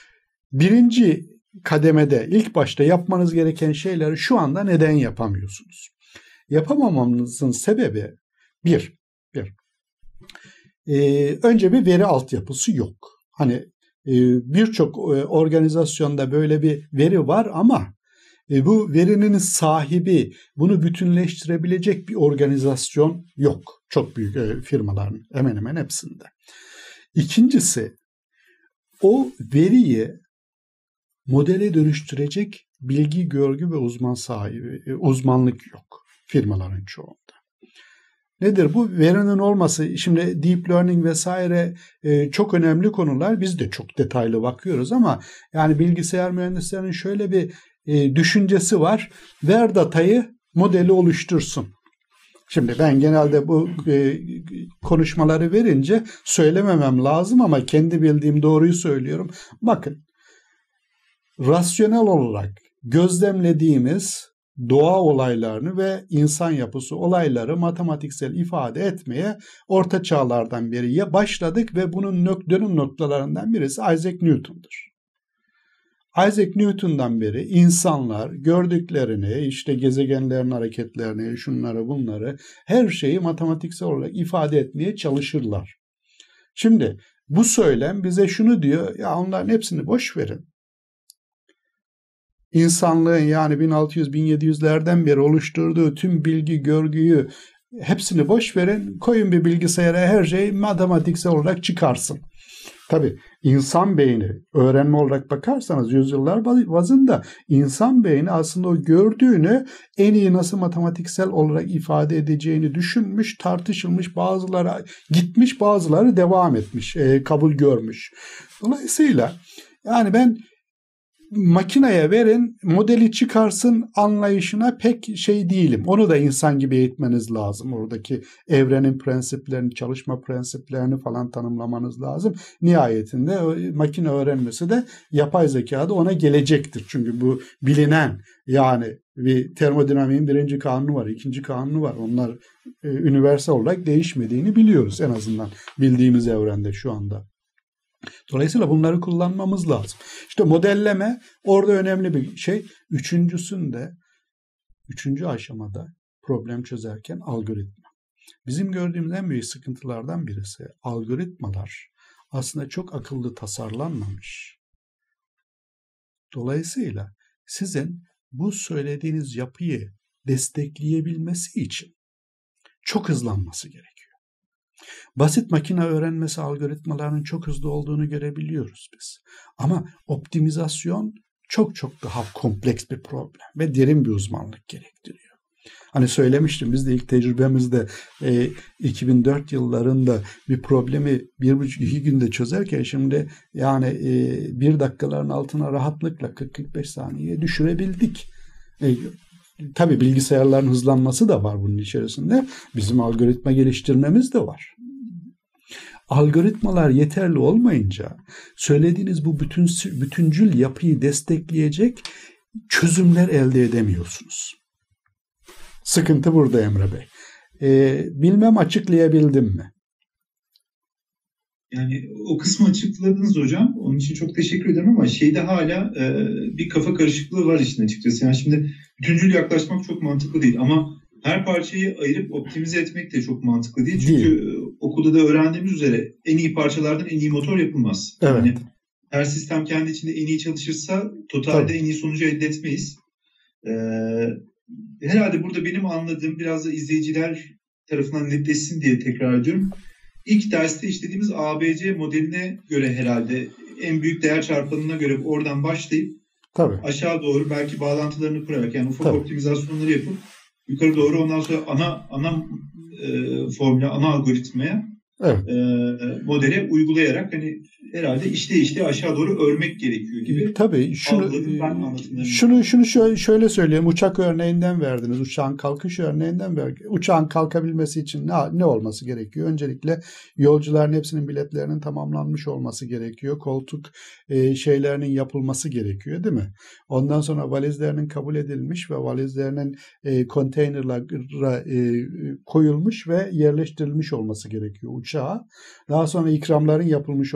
birinci kademede ilk başta yapmanız gereken şeyleri şu anda neden yapamıyorsunuz? Yapamamanızın sebebi bir, bir e, önce bir veri altyapısı yok. Hani e, birçok e, organizasyonda böyle bir veri var ama e, bu verinin sahibi, bunu bütünleştirebilecek bir organizasyon yok. Çok büyük e, firmaların hemen hemen hepsinde. İkincisi, o veriyi modele dönüştürecek bilgi, görgü ve uzman sahibi, e, uzmanlık yok firmaların çoğunda. Nedir bu? Verinin olması, şimdi deep learning vesaire e, çok önemli konular. Biz de çok detaylı bakıyoruz ama yani bilgisayar mühendislerinin şöyle bir e, düşüncesi var. Ver datayı, modeli oluştursun. Şimdi ben genelde bu e, konuşmaları verince söylememem lazım ama kendi bildiğim doğruyu söylüyorum. Bakın, rasyonel olarak gözlemlediğimiz doğa olaylarını ve insan yapısı olayları matematiksel ifade etmeye orta çağlardan beri başladık ve bunun dönüm noktalarından birisi Isaac Newton'dur. Isaac Newton'dan beri insanlar gördüklerini, işte gezegenlerin hareketlerini, şunları bunları, her şeyi matematiksel olarak ifade etmeye çalışırlar. Şimdi bu söylem bize şunu diyor, ya onların hepsini boş verin. İnsanlığın yani bin altı yüz bin yedi yüzlerden beri oluşturduğu tüm bilgi, görgüyü hepsini boş verin, koyun bir bilgisayara, her şey matematiksel olarak çıkarsın. Tabii insan beyni, öğrenme olarak bakarsanız yüzyıllar bazında insan beyni aslında o gördüğünü en iyi nasıl matematiksel olarak ifade edeceğini düşünmüş, tartışılmış, bazıları gitmiş, bazıları devam etmiş, e, kabul görmüş. Dolayısıyla yani ben makineye verin, modeli çıkarsın anlayışına pek şey değilim. Onu da insan gibi eğitmeniz lazım. Oradaki evrenin prensiplerini, çalışma prensiplerini falan tanımlamanız lazım. Nihayetinde makine öğrenmesi de yapay zekada ona gelecektir. Çünkü bu bilinen, yani bir termodinamiğin birinci kanunu var, ikinci kanunu var. Onlar e, üniversal olarak değişmediğini biliyoruz en azından bildiğimiz evrende şu anda. Dolayısıyla bunları kullanmamız lazım. İşte modelleme orada önemli bir şey. Üçüncüsünde, üçüncü aşamada problem çözerken algoritma. Bizim gördüğümüz en büyük sıkıntılardan birisi algoritmalar aslında çok akıllı tasarlanmamış. Dolayısıyla sizin bu söylediğiniz yapıyı destekleyebilmesi için çok hızlanması gerekiyor. Basit makine öğrenmesi algoritmalarının çok hızlı olduğunu görebiliyoruz biz. Ama optimizasyon çok çok daha kompleks bir problem ve derin bir uzmanlık gerektiriyor. Hani söylemiştim, biz de ilk tecrübemizde e, iki bin dört yıllarında bir problemi bir buçuk iki günde çözerken şimdi yani e, bir dakikaların altına rahatlıkla kırk kırk beş saniyeye düşürebildik. E, tabii bilgisayarların hızlanması da var bunun içerisinde. Bizim algoritma geliştirmemiz de var. Algoritmalar yeterli olmayınca söylediğiniz bu bütün, bütüncül yapıyı destekleyecek çözümler elde edemiyorsunuz. Sıkıntı burada Emre Bey. Ee, bilmem açıklayabildim mi? Yani o kısmı açıkladınız hocam. Onun için çok teşekkür ederim ama şeyde hala e, bir kafa karışıklığı var işin açıkçası. Yani şimdi bütüncül yaklaşmak çok mantıklı değil ama her parçayı ayırıp optimize etmek de çok mantıklı değil. Çünkü değil. Okulda da öğrendiğimiz üzere en iyi parçalardan en iyi motor yapılmaz. Evet. Yani her sistem kendi içinde en iyi çalışırsa totalde Tabii. en iyi sonucu elde etmeyiz. Ee, herhalde burada benim anladığım, biraz da izleyiciler tarafından netleşsin diye tekrar ediyorum. İlk derste işlediğimiz A B C modeline göre herhalde en büyük değer çarpanına göre oradan başlayıp Tabii. aşağı doğru belki bağlantılarını kurarak, yani ufak Tabii. optimizasyonları yapıp yukarı doğru ondan sonra ana ana e, formüle, ana algoritmaya evet. e, modele uygulayarak hani herhalde işte işte aşağı doğru örmek gerekiyor gibi. Tabii şunu şunu şunu şöyle, şöyle söyleyeyim. Uçak örneğinden verdiniz. Uçağın kalkış örneğinden verdiniz. Uçağın kalkabilmesi için ne, ne olması gerekiyor? Öncelikle yolcuların hepsinin biletlerinin tamamlanmış olması gerekiyor. Koltuk e, şeylerinin yapılması gerekiyor, değil mi? Ondan sonra valizlerinin kabul edilmiş ve valizlerinin e, konteynerlara e, koyulmuş ve yerleştirilmiş olması gerekiyor uçağa. Daha sonra ikramların yapılmış olması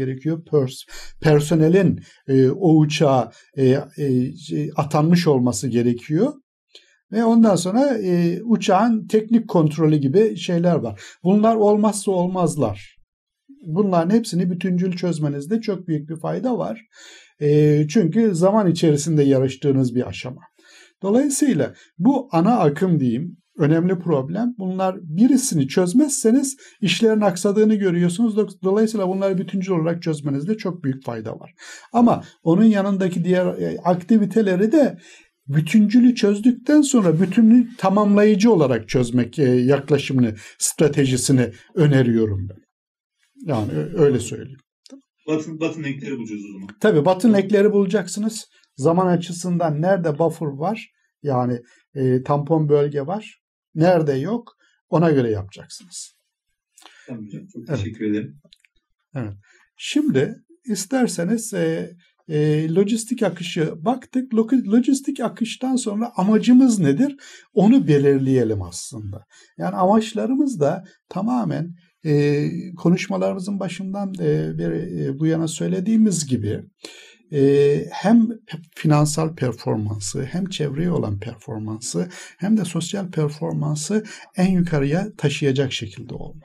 gerekiyor. Pers- personelin e, o uçağa e, e, atanmış olması gerekiyor. Ve ondan sonra e, uçağın teknik kontrolü gibi şeyler var. Bunlar olmazsa olmazlar. Bunların hepsini bütüncül çözmenizde çok büyük bir fayda var. E, çünkü zaman içerisinde yarıştığınız bir aşama. Dolayısıyla bu ana akım diyeyim, önemli problem. Bunlar birisini çözmezseniz işlerin aksadığını görüyorsunuz. Dolayısıyla bunları bütüncül olarak çözmenizde çok büyük fayda var. Ama onun yanındaki diğer aktiviteleri de bütüncülü çözdükten sonra bütünlüğü tamamlayıcı olarak çözmek yaklaşımını, stratejisini öneriyorum ben. Yani öyle söyleyeyim. Batın, batın ekleri bulacağız o zaman. Tabii batın ekleri bulacaksınız. Zaman açısından nerede buffer var, yani e, tampon bölge var, nerede yok, ona göre yapacaksınız. Tamam hocam, çok teşekkür evet. ederim. Evet. Şimdi isterseniz e, e, lojistik akışı baktık. Lojistik akıştan sonra amacımız nedir? Onu belirleyelim aslında. Yani amaçlarımız da tamamen e, konuşmalarımızın başından e, beri e, bu yana söylediğimiz gibi e, hem finansal performansı, hem çevreye olan performansı, hem de sosyal performansı en yukarıya taşıyacak şekilde olmalı.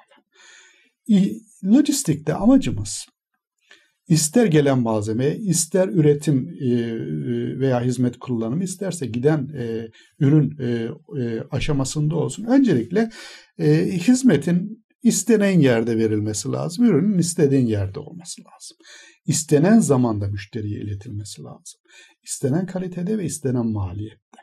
Lojistikte amacımız ister gelen malzeme, ister üretim veya hizmet kullanımı, isterse giden ürün aşamasında olsun. Öncelikle hizmetin istenen yerde verilmesi lazım, ürünün istediğin yerde olması lazım. İstenen zamanda müşteriye iletilmesi lazım. İstenen kalitede ve istenen maliyette.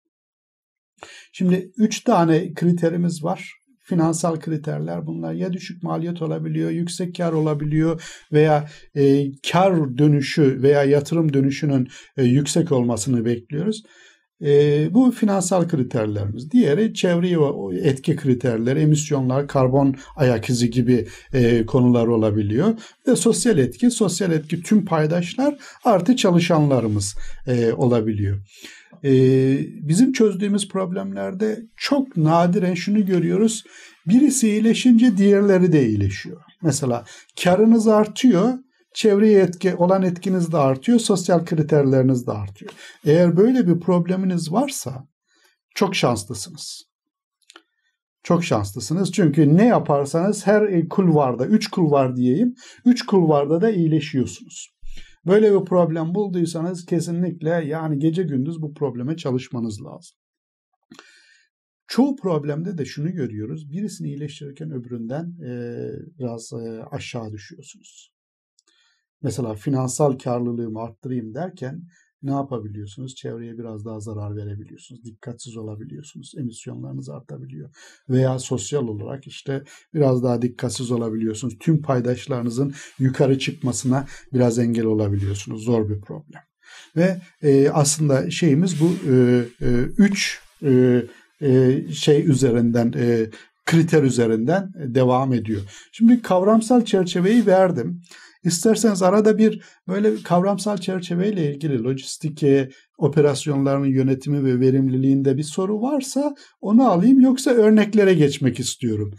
Şimdi üç tane kriterimiz var. Finansal kriterler bunlar. Ya düşük maliyet olabiliyor, yüksek kar olabiliyor veya e, kar dönüşü veya yatırım dönüşünün e, yüksek olmasını bekliyoruz. E, bu finansal kriterlerimiz. Diğeri çevreye etki kriterleri, emisyonlar, karbon ayak izi gibi e, konular olabiliyor. Ve sosyal etki, sosyal etki tüm paydaşlar artı çalışanlarımız e, olabiliyor. Ee, bizim çözdüğümüz problemlerde çok nadiren şunu görüyoruz. Birisi iyileşince diğerleri de iyileşiyor. Mesela karınız artıyor, çevreye etki olan etkiniz de artıyor, sosyal kriterleriniz de artıyor. Eğer böyle bir probleminiz varsa çok şanslısınız. Çok şanslısınız çünkü ne yaparsanız her kulvarda, üç kulvar diyeyim, üç kulvarda da iyileşiyorsunuz. Böyle bir problem bulduysanız kesinlikle yani gece gündüz bu probleme çalışmanız lazım. Çoğu problemde de şunu görüyoruz. Birisini iyileştirirken öbüründen e, biraz e, aşağı düşüyorsunuz. Mesela finansal karlılığımı arttırayım derken ne yapabiliyorsunuz? Çevreye biraz daha zarar verebiliyorsunuz. Dikkatsiz olabiliyorsunuz. Emisyonlarınız artabiliyor. Veya sosyal olarak işte biraz daha dikkatsiz olabiliyorsunuz. Tüm paydaşlarınızın yukarı çıkmasına biraz engel olabiliyorsunuz. Zor bir problem. Ve e, aslında şeyimiz bu e, e, üç e, e, şey üzerinden e, kriter üzerinden devam ediyor. Şimdi kavramsal çerçeveyi verdim. İsterseniz arada bir böyle kavramsal çerçeveyle ilgili lojistik operasyonlarının yönetimi ve verimliliğinde bir soru varsa onu alayım, yoksa örneklere geçmek istiyorum.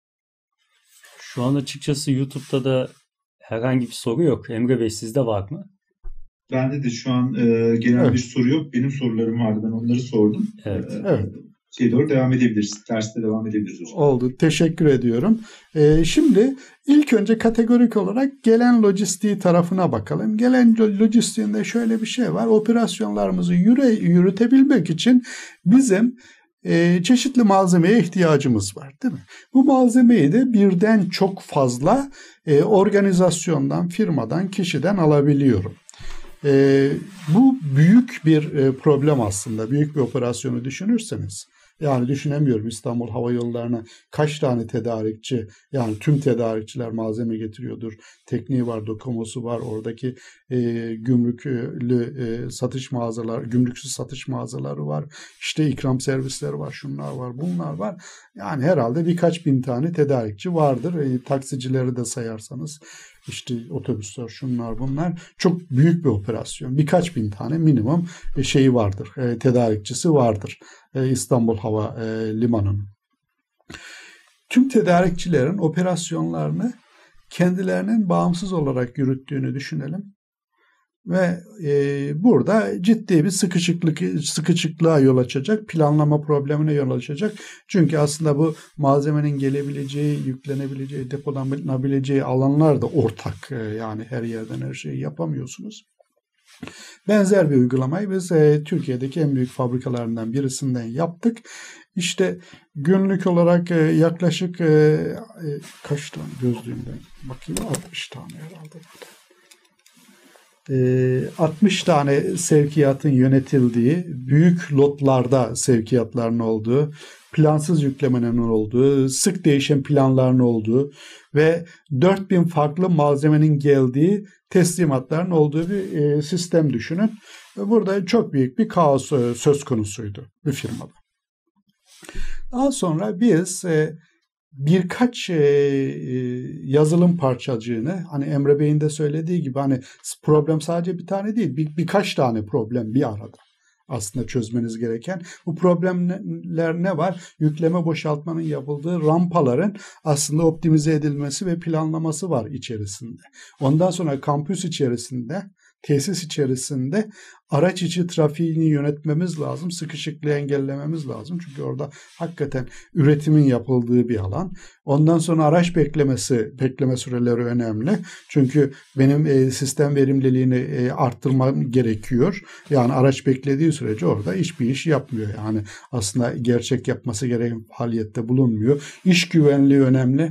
Şu an açıkçası YouTube'da da herhangi bir soru yok. Emre Bey, sizde var mı? Bende de şu an e, gelen evet. bir soru yok. Benim sorularım vardı. Ben onları sordum. Evet. E, evet. Şey doğru devam edebiliriz. Terste devam edebiliriz hocam. Oldu. Teşekkür ediyorum. Ee, şimdi ilk önce kategorik olarak gelen lojistiği tarafına bakalım. Gelen lojistiğinde şöyle bir şey var. Operasyonlarımızı yüre, yürütebilmek için bizim e, çeşitli malzemeye ihtiyacımız var, değil mi? Bu malzemeyi de birden çok fazla e, organizasyondan, firmadan, kişiden alabiliyorum. E, bu büyük bir e, problem aslında. Büyük bir operasyonu düşünürseniz. Yani düşünemiyorum, İstanbul Hava Yolları'na kaç tane tedarikçi, yani tüm tedarikçiler malzeme getiriyordur. Tekniği var, Docomo'su var, oradaki e, gümrüklü e, satış mağazaları, gümrüksüz satış mağazaları var. İşte ikram servisleri var, şunlar var, bunlar var. Yani herhalde birkaç bin tane tedarikçi vardır. E, taksicileri de sayarsanız işte otobüsler, şunlar bunlar, çok büyük bir operasyon. Birkaç bin tane minimum şeyi vardır, e, tedarikçisi vardır e, İstanbul Hava e, Limanı'nın. Tüm tedarikçilerin operasyonlarını kendilerinin bağımsız olarak yürüttüğünü düşünelim. Ve e, burada ciddi bir sıkışıklık, sıkışıklığa yol açacak, planlama problemine yol açacak. Çünkü aslında bu malzemenin gelebileceği, yüklenebileceği, depolanabileceği alanlar da ortak. E, yani her yerden her şeyi yapamıyorsunuz. Benzer bir uygulamayı biz e, Türkiye'deki en büyük fabrikalarından birisinden yaptık. İşte günlük olarak e, yaklaşık e, e, kaç tane gözlüğümden bakayım, altmış tane herhalde burada. altmış tane sevkiyatın yönetildiği, büyük lotlarda sevkiyatların olduğu, plansız yüklemenin olduğu, sık değişen planların olduğu ve dört bin farklı malzemenin geldiği teslimatların olduğu bir sistem düşünün. Burada çok büyük bir kaos söz konusuydu bir firmada. Daha sonra biz birkaç e, yazılım parçacığını, hani Emre Bey'in de söylediği gibi, hani problem sadece bir tane değil, bir, birkaç tane problem bir arada aslında çözmeniz gereken. Bu problemler ne var? Yükleme boşaltmanın yapıldığı rampaların aslında optimize edilmesi ve planlaması var içerisinde. Ondan sonra kampüs içerisinde, tesis içerisinde araç içi trafiğini yönetmemiz lazım. Sıkışıklığı engellememiz lazım. Çünkü orada hakikaten üretimin yapıldığı bir alan. Ondan sonra araç beklemesi, bekleme süreleri önemli. Çünkü benim e, sistem verimliliğini e, arttırmam gerekiyor. Yani araç beklediği sürece orada hiçbir iş yapmıyor. Yani aslında gerçek yapması gereken faaliyette bulunmuyor. İş güvenliği önemli.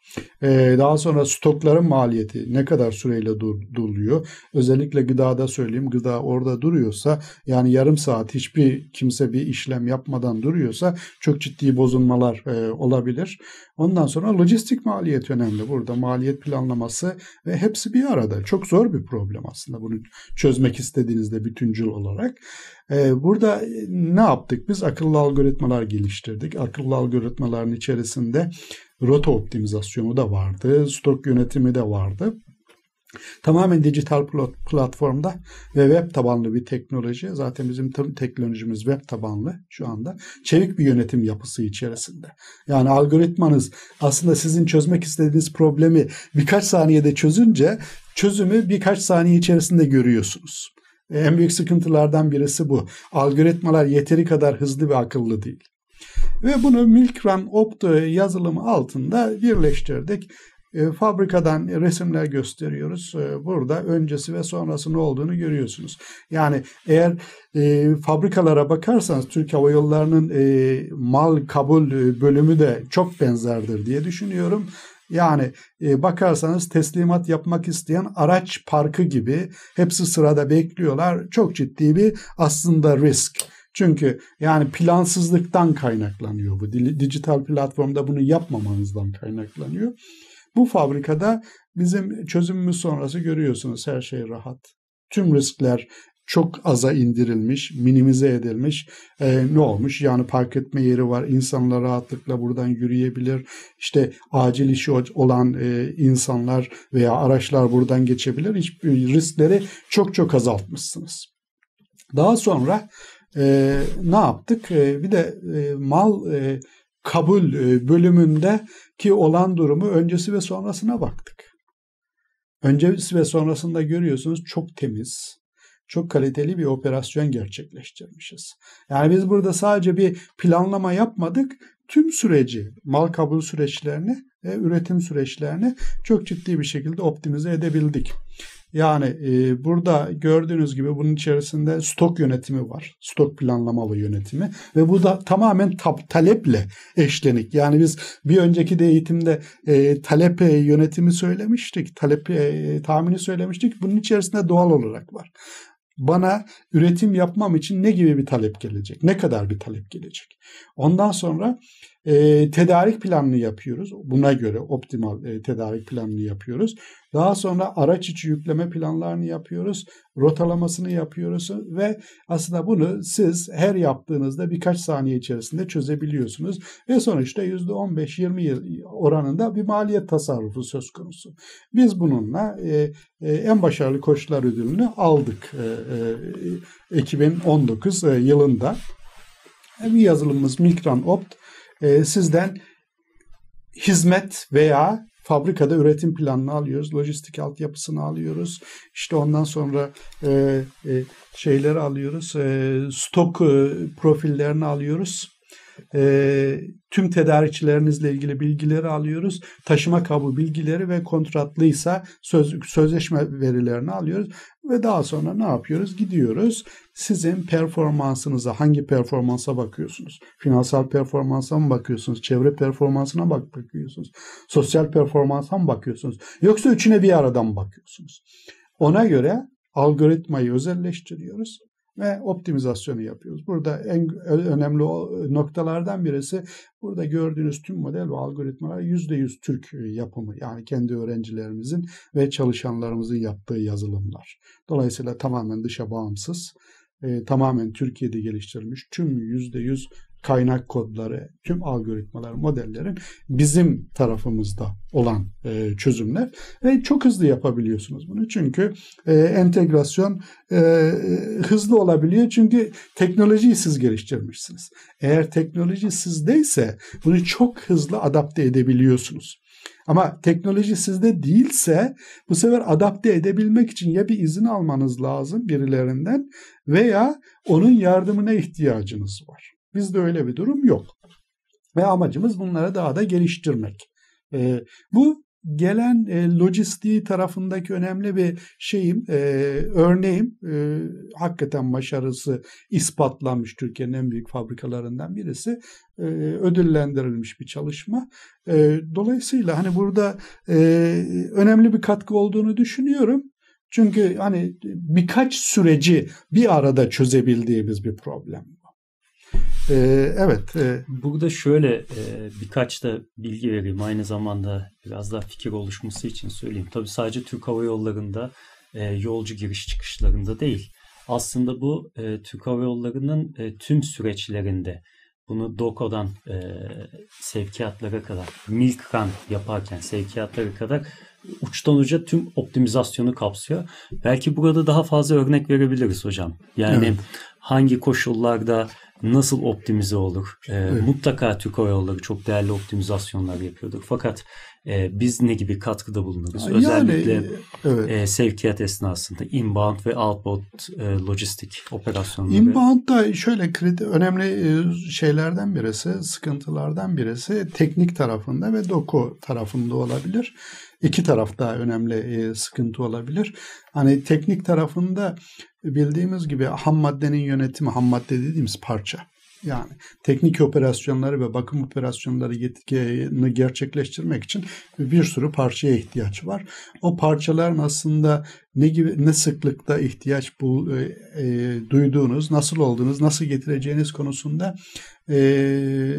Ee, daha sonra stokların maliyeti ne kadar süreyle dur- duruluyor. Özellikle gıdada söyleyeyim, gıda orada duruyorsa, yani yarım saat hiçbir kimse bir işlem yapmadan duruyorsa çok ciddi bozulmalar e, olabilir. Ondan sonra lojistik maliyet önemli. Burada maliyet planlaması ve hepsi bir arada. Çok zor bir problem aslında bunu çözmek istediğinizde bütüncül olarak. Ee, burada ne yaptık? Biz akıllı algoritmalar geliştirdik. Akıllı algoritmaların içerisinde rota optimizasyonu da vardı, stok yönetimi de vardı. Tamamen dijital platformda ve web tabanlı bir teknoloji. Zaten bizim tüm teknolojimiz web tabanlı şu anda. Çevik bir yönetim yapısı içerisinde. Yani algoritmanız aslında sizin çözmek istediğiniz problemi birkaç saniyede çözünce çözümü birkaç saniye içerisinde görüyorsunuz. En büyük sıkıntılardan birisi bu. Algoritmalar yeteri kadar hızlı ve akıllı değil. Ve bunu Milkrun Opt yazılımı altında birleştirdik. E, fabrikadan resimler gösteriyoruz. E, burada öncesi ve sonrası ne olduğunu görüyorsunuz. Yani eğer e, fabrikalara bakarsanız Türk Hava Yolları'nın e, mal kabul bölümü de çok benzerdir diye düşünüyorum. Yani e, bakarsanız teslimat yapmak isteyen araç parkı gibi hepsi sırada bekliyorlar. Çok ciddi bir aslında risk. Çünkü yani plansızlıktan kaynaklanıyor bu. Dijital platformda bunu yapmamanızdan kaynaklanıyor. Bu fabrikada bizim çözümümüz sonrası görüyorsunuz, her şey rahat. Tüm riskler çok aza indirilmiş, minimize edilmiş. Ee, ne olmuş? Yani park etme yeri var. İnsanlar rahatlıkla buradan yürüyebilir. İşte acil işi olan e, insanlar veya araçlar buradan geçebilir. Hiçbir riskleri çok çok azaltmışsınız. Daha sonra e, ne yaptık? E, bir de e, mal e, kabul e, bölümündeki olan durumu öncesi ve sonrasına baktık. Öncesi ve sonrasında görüyorsunuz çok temiz, çok kaliteli bir operasyon gerçekleştirmişiz. Yani biz burada sadece bir planlama yapmadık, tüm süreci, mal kabul süreçlerini ve üretim süreçlerini çok ciddi bir şekilde optimize edebildik. Yani e, burada gördüğünüz gibi bunun içerisinde stok yönetimi var. Stok planlama ve yönetimi. Ve bu da tamamen ta- taleple eşlenik. Yani biz bir önceki de eğitimde e, talep yönetimi söylemiştik. Talep e, tahmini söylemiştik. Bunun içerisinde doğal olarak var. Bana üretim yapmam için ne gibi bir talep gelecek? Ne kadar bir talep gelecek? Ondan sonra e, tedarik planını yapıyoruz. Buna göre optimal e, tedarik planını yapıyoruz. Daha sonra araç içi yükleme planlarını yapıyoruz. Rotalamasını yapıyoruz ve aslında bunu siz her yaptığınızda birkaç saniye içerisinde çözebiliyorsunuz. Ve sonuçta yüzde on beş yirmi oranında bir maliyet tasarrufu söz konusu. Biz bununla e, e, en başarılı koçlar ödülünü aldık e, e, iki bin on dokuz e, yılında. Bir yazılımımız Milkrun Opt e, sizden hizmet veya fabrikada üretim planını alıyoruz, lojistik altyapısını alıyoruz. İşte ondan sonra e, e, şeyleri alıyoruz, e, stok e, profillerini alıyoruz. E, tüm tedarikçilerinizle ilgili bilgileri alıyoruz. Taşıma kabı bilgileri ve kontratlıysa söz, sözleşme verilerini alıyoruz. Ve daha sonra ne yapıyoruz? Gidiyoruz. Sizin performansınıza, hangi performansa bakıyorsunuz? Finansal performansa mı bakıyorsunuz? Çevre performansına bak bakıyorsunuz? Sosyal performansa mı bakıyorsunuz? Yoksa üçüne bir arada mı bakıyorsunuz? Ona göre algoritmayı özelleştiriyoruz ve optimizasyonu yapıyoruz. Burada en önemli noktalardan birisi, burada gördüğünüz tüm model ve algoritmalar yüzde yüz Türk yapımı. Yani kendi öğrencilerimizin ve çalışanlarımızın yaptığı yazılımlar. Dolayısıyla tamamen dışa bağımsız, e, tamamen Türkiye'de geliştirilmiş tüm yüzde yüz kaynak kodları, tüm algoritmalar, modellerin bizim tarafımızda olan e, çözümler ve çok hızlı yapabiliyorsunuz bunu. Çünkü e, entegrasyon e, hızlı olabiliyor çünkü teknolojiyi siz geliştirmişsiniz. Eğer teknoloji sizdeyse bunu çok hızlı adapte edebiliyorsunuz. Ama teknoloji sizde değilse bu sefer adapte edebilmek için ya bir izin almanız lazım birilerinden veya onun yardımına ihtiyacınız var. Bizde öyle bir durum yok. Ve amacımız bunları daha da geliştirmek. E, bu gelen e, lojistiği tarafındaki önemli bir şeyim, e, örneğim, e, hakikaten başarısı ispatlanmış, Türkiye'nin en büyük fabrikalarından birisi, e, ödüllendirilmiş bir çalışma. E, dolayısıyla hani burada e, önemli bir katkı olduğunu düşünüyorum. Çünkü hani birkaç süreci bir arada çözebildiğimiz bir problem. Ee, evet. E... Burada şöyle e, birkaç da bilgi vereyim. Aynı zamanda biraz daha fikir oluşması için söyleyeyim. Tabii sadece Türk Hava Yolları'nda e, yolcu giriş çıkışlarında değil. Aslında bu e, Türk Hava Yolları'nın e, tüm süreçlerinde, bunu dokodan e, sevkiyatlara kadar, milk run yaparken sevkiyatlara kadar uçtan uca tüm optimizasyonu kapsıyor. Belki burada daha fazla örnek verebiliriz hocam. Yani evet, hangi koşullarda nasıl optimize olur? Ee, evet. Mutlaka Türk Hava Yolları çok değerli optimizasyonlar yapıyordur. Fakat e, biz ne gibi katkıda bulunuruz? Yani, özellikle evet, e, sevkiyat esnasında inbound ve outbound e, lojistik operasyonları. Inbound da şöyle kritik, önemli şeylerden birisi, sıkıntılardan birisi teknik tarafında ve doku tarafında olabilir. İki tarafta önemli e, sıkıntı olabilir. Hani teknik tarafında bildiğimiz gibi ham maddenin yönetimi, ham madde dediğimiz parça. Yani teknik operasyonları ve bakım operasyonları gerçekleştirmek için bir sürü parçaya ihtiyaç var. O parçaların aslında ne gibi, ne sıklıkta ihtiyaç bu, e, e, duyduğunuz, nasıl olduğunuz, nasıl getireceğiniz konusunda e,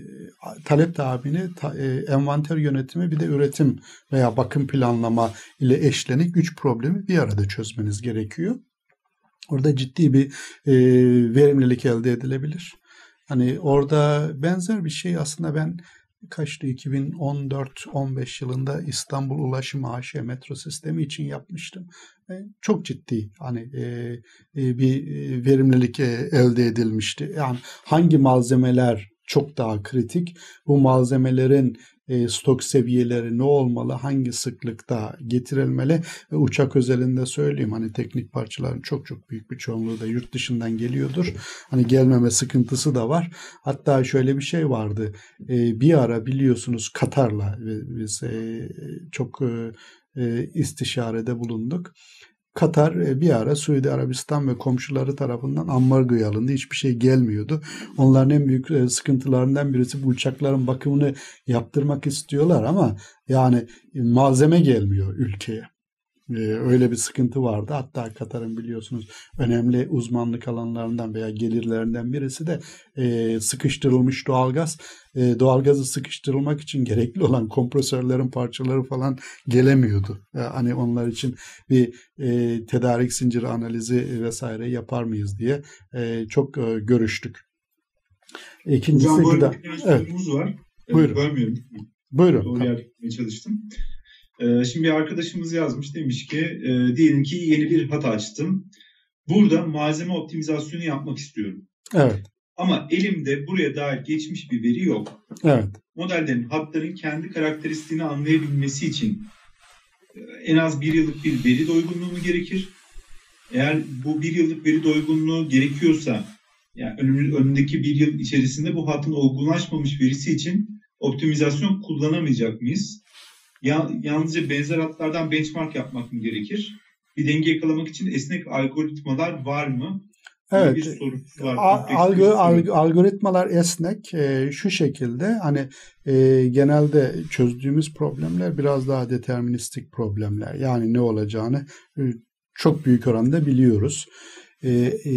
talep tabini, ta, e, envanter yönetimi, bir de üretim veya bakım planlama ile eşlenik üç problemi bir arada çözmeniz gerekiyor. Orada ciddi bir e, verimlilik elde edilebilir. Hani orada benzer bir şey aslında ben kaçtı iki bin on dört on beş yılında İstanbul Ulaşım A Ş metro sistemi için yapmıştım. E, çok ciddi hani e, e, bir verimlilik e, elde edilmişti. Yani hangi malzemeler çok daha kritik, bu malzemelerin e, stok seviyeleri ne olmalı, hangi sıklıkta getirilmeli ve uçak özelinde söyleyeyim, hani teknik parçaların çok çok büyük bir çoğunluğu da yurt dışından geliyordur. Hani gelmeme sıkıntısı da var. Hatta şöyle bir şey vardı, e, bir ara biliyorsunuz Katar'la biz e, çok e, istişarede bulunduk. Katar bir ara Suudi Arabistan ve komşuları tarafından ambargoya alındı. Hiçbir şey gelmiyordu. Onların en büyük sıkıntılarından birisi bu uçakların bakımını yaptırmak istiyorlar ama yani malzeme gelmiyor ülkeye. Öyle bir sıkıntı vardı. Hatta Katar'ın biliyorsunuz önemli uzmanlık alanlarından veya gelirlerinden birisi de e, sıkıştırılmış doğalgaz. E, doğalgazı sıkıştırılmak için gerekli olan kompresörlerin parçaları falan gelemiyordu. Yani hani onlar için bir e, tedarik zinciri analizi vesaire yapar mıyız diye e, çok e, görüştük. İkincisi Hocam bu arada bir sorumuz evet, var. Buyurun. Bölmüyorum. Buyurun. Doğru yer gitmeye çalıştım. Şimdi bir arkadaşımız yazmış, demiş ki e, diyelim ki yeni bir hat açtım. Burada malzeme optimizasyonu yapmak istiyorum. Evet. Ama elimde buraya dair geçmiş bir veri yok. Evet. Modellerin, hatların kendi karakteristiğini anlayabilmesi için en az bir yıllık bir veri doygunluğu mu gerekir? Eğer bu bir yıllık veri doygunluğu gerekiyorsa, yani önündeki bir yıl içerisinde bu hattın olgunlaşmamış verisi için optimizasyon kullanamayacak mıyız? Ya, yalnızca benzer hatlardan benchmark yapmak mı gerekir? Bir denge yakalamak için esnek algoritmalar var mı? Evet. Bir soru var. Alg- alg- algoritmalar esnek e, şu şekilde, hani e, genelde çözdüğümüz problemler biraz daha deterministik problemler. Yani ne olacağını e, çok büyük oranda biliyoruz. E, e,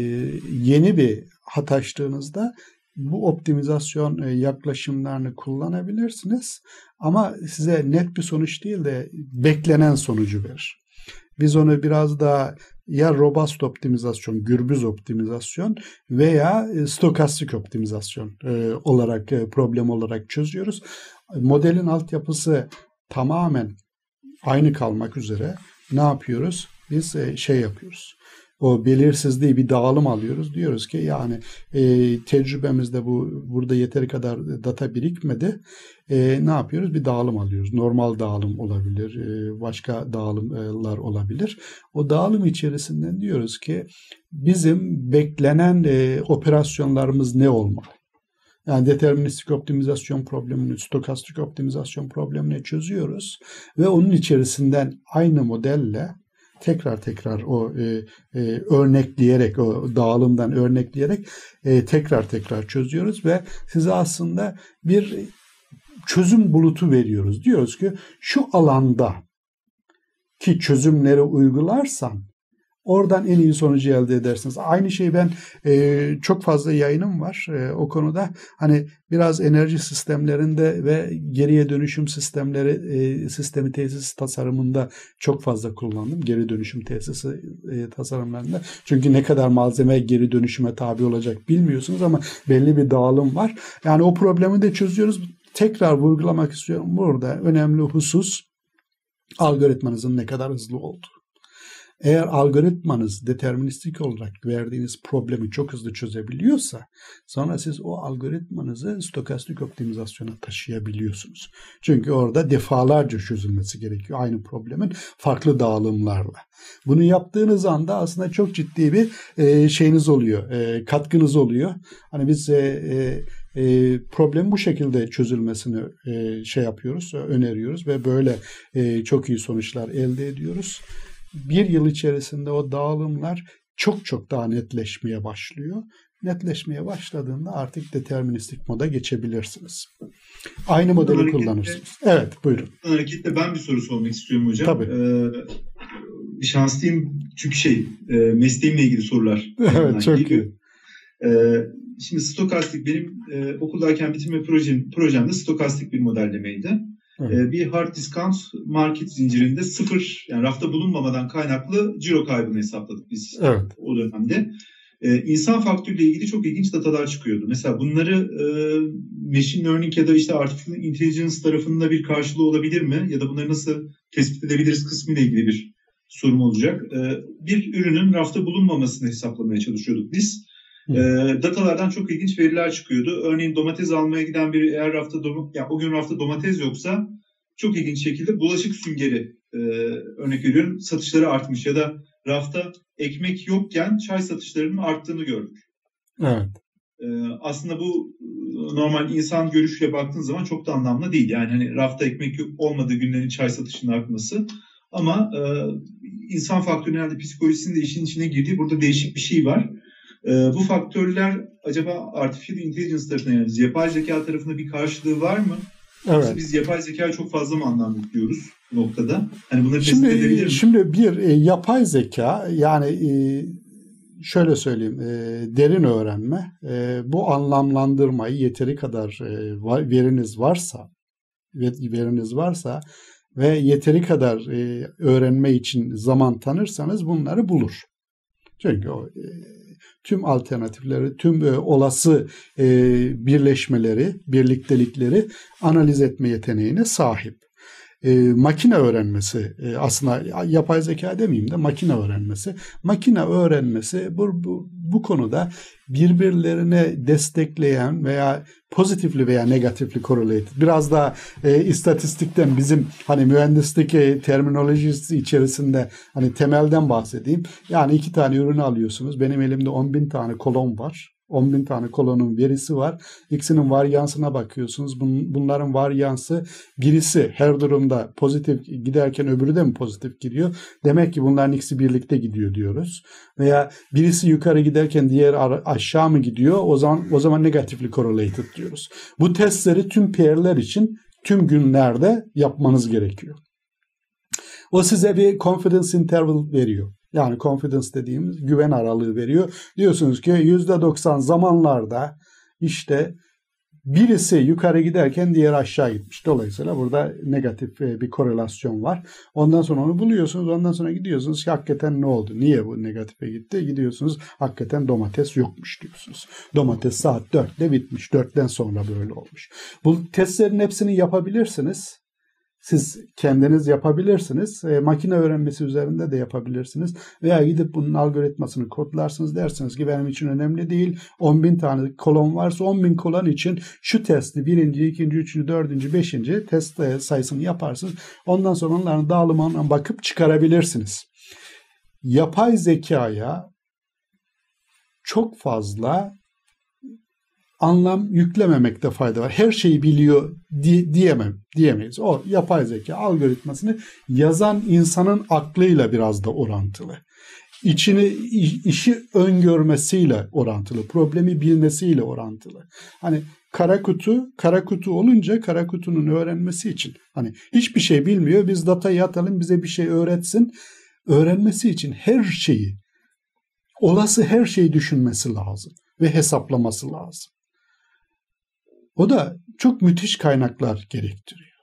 yeni bir hat açtığınızda bu optimizasyon yaklaşımlarını kullanabilirsiniz ama size net bir sonuç değil de beklenen sonucu verir. Biz onu biraz daha ya robust optimizasyon, gürbüz optimizasyon veya stokastik optimizasyon olarak, problem olarak çözüyoruz. Modelin altyapısı tamamen aynı kalmak üzere ne yapıyoruz? Biz şey yapıyoruz. O belirsizliği bir dağılım alıyoruz. Diyoruz ki yani e, tecrübemizde bu burada yeteri kadar data birikmedi. E, ne yapıyoruz? Bir dağılım alıyoruz. Normal dağılım olabilir. E, başka dağılımlar olabilir. O dağılım içerisinden diyoruz ki bizim beklenen e, operasyonlarımız ne olmalı? Yani deterministik optimizasyon problemini, stokastik optimizasyon problemini çözüyoruz. Ve onun içerisinden aynı modelle tekrar tekrar o e, e, örnekleyerek, o dağılımdan örnekleyerek e, tekrar tekrar çözüyoruz ve size aslında bir çözüm bulutu veriyoruz. Diyoruz ki şu alanda ki çözümleri uygularsan oradan en iyi sonucu elde edersiniz. Aynı şeyi ben e, çok fazla yayınım var e, o konuda. Hani biraz enerji sistemlerinde ve geriye dönüşüm sistemleri e, sistemi tesis tasarımında çok fazla kullandım. Geri dönüşüm tesisi e, tasarımlarında. Çünkü ne kadar malzeme geri dönüşüme tabi olacak bilmiyorsunuz ama belli bir dağılım var. Yani o problemi de çözüyoruz. Tekrar vurgulamak istiyorum. Burada önemli husus algoritmanızın ne kadar hızlı olduğu. Eğer algoritmanız deterministik olarak verdiğiniz problemi çok hızlı çözebiliyorsa sonra siz o algoritmanızı stokastik optimizasyona taşıyabiliyorsunuz. Çünkü orada defalarca çözülmesi gerekiyor aynı problemin farklı dağılımlarla. Bunu yaptığınız anda aslında çok ciddi bir e, şeyiniz oluyor, e, katkınız oluyor. Hani biz e, e, problem bu şekilde çözülmesini e, şey yapıyoruz, öneriyoruz ve böyle e, çok iyi sonuçlar elde ediyoruz. Bir yıl içerisinde o dağılımlar çok çok daha netleşmeye başlıyor. Netleşmeye başladığında artık deterministik moda geçebilirsiniz. Aynı modeli hareketle, kullanırsınız. Evet, buyurun. Hareketle ben bir soru sormak istiyorum hocam. Tabii. Ee, şanslıyım çünkü şey, e, mesleğimle ilgili sorular. Evet, çok geliyor. iyi. Ee, şimdi stokastik, benim e, okuldayken bitirme projem, projemde stokastik bir modellemeydi. Evet. Bir hard discount market zincirinde sıfır, yani rafta bulunmamadan kaynaklı ciro kaybını hesapladık biz evet. o dönemde. Ee, insan faktörüyle ilgili çok ilginç datalar çıkıyordu. Mesela bunları e, machine learning ya da işte artificial intelligence tarafında bir karşılığı olabilir mi? Ya da bunları nasıl tespit edebiliriz kısmıyla ilgili bir sorum olacak. Ee, bir ürünün rafta bulunmamasını hesaplamaya çalışıyorduk biz. E, datalardan çok ilginç veriler çıkıyordu. Örneğin domates almaya giden biri eğer rafta dom- yani o gün rafta domates yoksa çok ilginç şekilde bulaşık süngeri e, örnek veriyorum satışları artmış ya da rafta ekmek yokken çay satışlarının arttığını gördük. Evet. E, aslında bu normal insan görüşüyle baktığın zaman çok da anlamlı değil. Yani hani rafta ekmek yok olmadığı günlerin çay satışının artması. Ama e, insan faktörü herhalde psikolojisinin de işin içine girdiği burada değişik bir şey var. Ee, bu faktörler acaba artificial intelligence tarafında, yani yapay zeka tarafında bir karşılığı var mı? Evet. Yoksa biz yapay zekaya çok fazla mı anlam yüklüyoruz bu noktada? Hani bunları tespit edebilir mi? Şimdi bir e, yapay zeka, yani e, şöyle söyleyeyim, e, derin öğrenme, e, bu anlamlandırmayı yeteri kadar e, var, veriniz varsa veriniz varsa ve yeteri kadar e, öğrenme için zaman tanırsanız bunları bulur. Çünkü o e, tüm alternatifleri, tüm e, olası e, birleşmeleri, birliktelikleri analiz etme yeteneğine sahip. E, makine öğrenmesi, e, aslında yapay zeka demeyeyim de makine öğrenmesi. Makine öğrenmesi bu, bu bu konuda birbirlerine destekleyen veya pozitifli veya negatifli correlated, biraz daha e, istatistikten bizim hani mühendislik e, terminolojisi içerisinde hani temelden bahsedeyim. Yani iki tane ürünü alıyorsunuz. Benim elimde on bin tane kolon var. on bin tane kolonun verisi var. İkisinin varyansına bakıyorsunuz. Bunların varyansı birisi her durumda pozitif giderken öbürü de mi pozitif gidiyor? Demek ki bunların ikisi birlikte gidiyor diyoruz. Veya birisi yukarı giderken diğer aşağı mı gidiyor? O zaman o zaman negatively correlated diyoruz. Bu testleri tüm pair'ler için tüm günlerde yapmanız gerekiyor. O size bir confidence interval veriyor. Yani confidence dediğimiz güven aralığı veriyor. Diyorsunuz ki yüzde doksan zamanlarda işte birisi yukarı giderken diğer aşağı gitmiş. Dolayısıyla burada negatif bir korelasyon var. Ondan sonra onu buluyorsunuz. Ondan sonra gidiyorsunuz ki hakikaten ne oldu? Niye bu negatife gitti? Gidiyorsunuz hakikaten domates yokmuş diyorsunuz. Domates saat dörtte bitmiş. dörtten sonra böyle olmuş. Bu testlerin hepsini yapabilirsiniz. Siz kendiniz yapabilirsiniz. E, makine öğrenmesi üzerinde de yapabilirsiniz. Veya gidip bunun algoritmasını kodlarsınız. Dersiniz ki benim için önemli değil. on bin tane kolon varsa on bin kolon için şu testi birinci, ikinci, üçüncü, dördüncü, beşinci test sayısını yaparsınız. Ondan sonra onların dağılımına bakıp çıkarabilirsiniz. Yapay zekaya çok fazla anlam yüklememekte fayda var. Her şeyi biliyor di- diyemem, diyemeyiz. O yapay zeka algoritmasını yazan insanın aklıyla biraz da orantılı. İçini, işi öngörmesiyle orantılı, problemi bilmesiyle orantılı. Hani kara kutu, kara kutu olunca kara kutunun öğrenmesi için hani hiçbir şey bilmiyor, biz datayı atalım bize bir şey öğretsin. Öğrenmesi için her şeyi, olası her şeyi düşünmesi lazım ve hesaplaması lazım. O da çok müthiş kaynaklar gerektiriyor.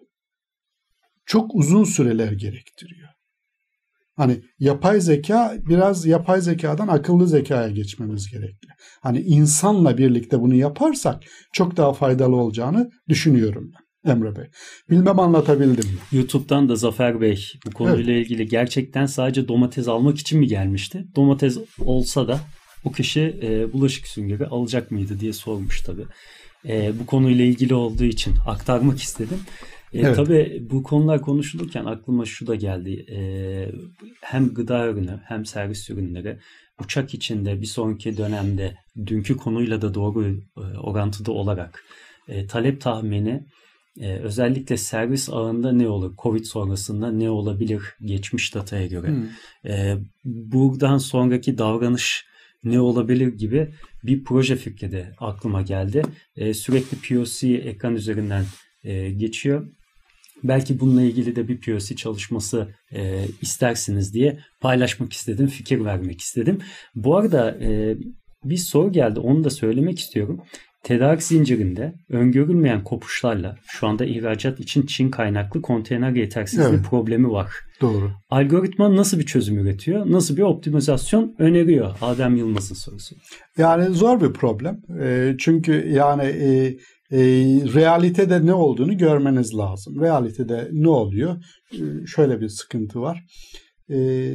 Çok uzun süreler gerektiriyor. Hani yapay zeka, biraz yapay zekadan akıllı zekaya geçmemiz gerekli. Hani insanla birlikte bunu yaparsak çok daha faydalı olacağını düşünüyorum ben. Emre Bey. Bilmem anlatabildim mi? YouTube'dan da Zafer Bey bu konuyla evet. ilgili gerçekten sadece domates almak için mi gelmişti? Domates olsa da bu kişi e, bulaşık süngeri alacak mıydı diye sormuş tabii. E, bu konuyla ilgili olduğu için aktarmak istedim. E, evet. Tabii bu konular konuşulurken aklıma şu da geldi. E, hem gıda ürünü hem servis ürünleri uçak içinde bir sonraki dönemde dünkü konuyla da doğru e, orantıda olarak e, talep tahmini e, özellikle servis ağında ne olur? Covid sonrasında ne olabilir geçmiş dataya göre? Hmm. E, buradan sonraki davranış ne olabilir gibi bir proje fikri de aklıma geldi. E, sürekli P O C ekran üzerinden e, geçiyor. Belki bununla ilgili de bir P O C çalışması e, istersiniz diye paylaşmak istedim, fikir vermek istedim. Bu arada e, bir soru geldi, onu da söylemek istiyorum. Tedarik zincirinde öngörülmeyen kopuşlarla şu anda ihracat için Çin kaynaklı konteyner yetersizliği evet. problemi var. Doğru. Algoritma nasıl bir çözüm üretiyor? Nasıl bir optimizasyon öneriyor? Adem Yılmaz'ın sorusu. Yani zor bir problem. E, çünkü yani e, e, realitede ne olduğunu görmeniz lazım. Realitede ne oluyor? E, şöyle bir sıkıntı var. E,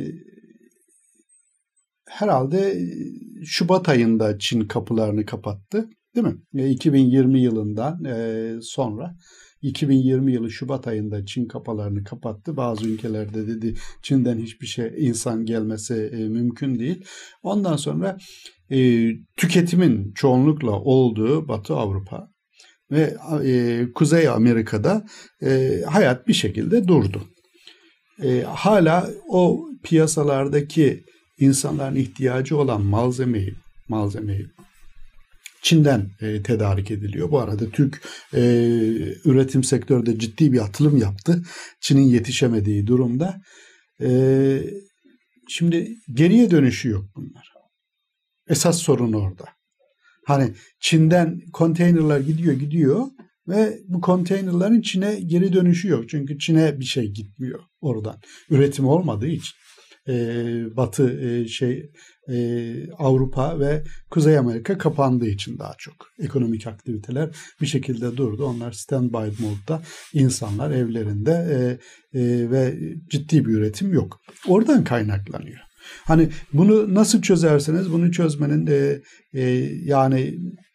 herhalde Şubat ayında Çin kapılarını kapattı. Değil mi? iki bin yirmi yılından sonra iki bin yirmi yılı Şubat ayında Çin kapılarını kapattı. Bazı ülkelerde dedi Çin'den hiçbir şey insan gelmesi mümkün değil. Ondan sonra e, tüketimin çoğunlukla olduğu Batı Avrupa ve e, Kuzey Amerika'da e, hayat bir şekilde durdu. E, hala o piyasalardaki insanların ihtiyacı olan malzemeyi malzemeyi Çin'den e, tedarik ediliyor. Bu arada Türk e, üretim sektörde ciddi bir atılım yaptı. Çin'in yetişemediği durumda. E, şimdi geriye dönüşü yok bunlar. Esas sorun orada. Hani Çin'den konteynerler gidiyor gidiyor ve bu konteynerlerin Çin'e geri dönüşü yok. Çünkü Çin'e bir şey gitmiyor oradan. Üretim olmadığı için. Ee, Batı e, şey e, Avrupa ve Kuzey Amerika kapandığı için daha çok ekonomik aktiviteler bir şekilde durdu. Onlar standby modda, insanlar evlerinde e, e, ve ciddi bir üretim yok. Oradan kaynaklanıyor. Hani bunu nasıl çözerseniz bunu çözmenin e, e, yani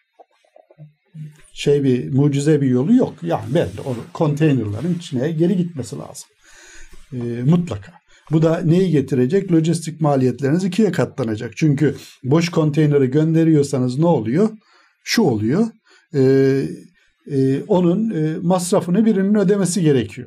şey bir mucize bir yolu yok. Yani belli o konteynerların içine geri gitmesi lazım. E, mutlaka. Bu da neyi getirecek? Lojistik maliyetleriniz ikiye katlanacak. Çünkü boş konteyneri gönderiyorsanız ne oluyor? Şu oluyor. E, e, onun e, masrafını birinin ödemesi gerekiyor.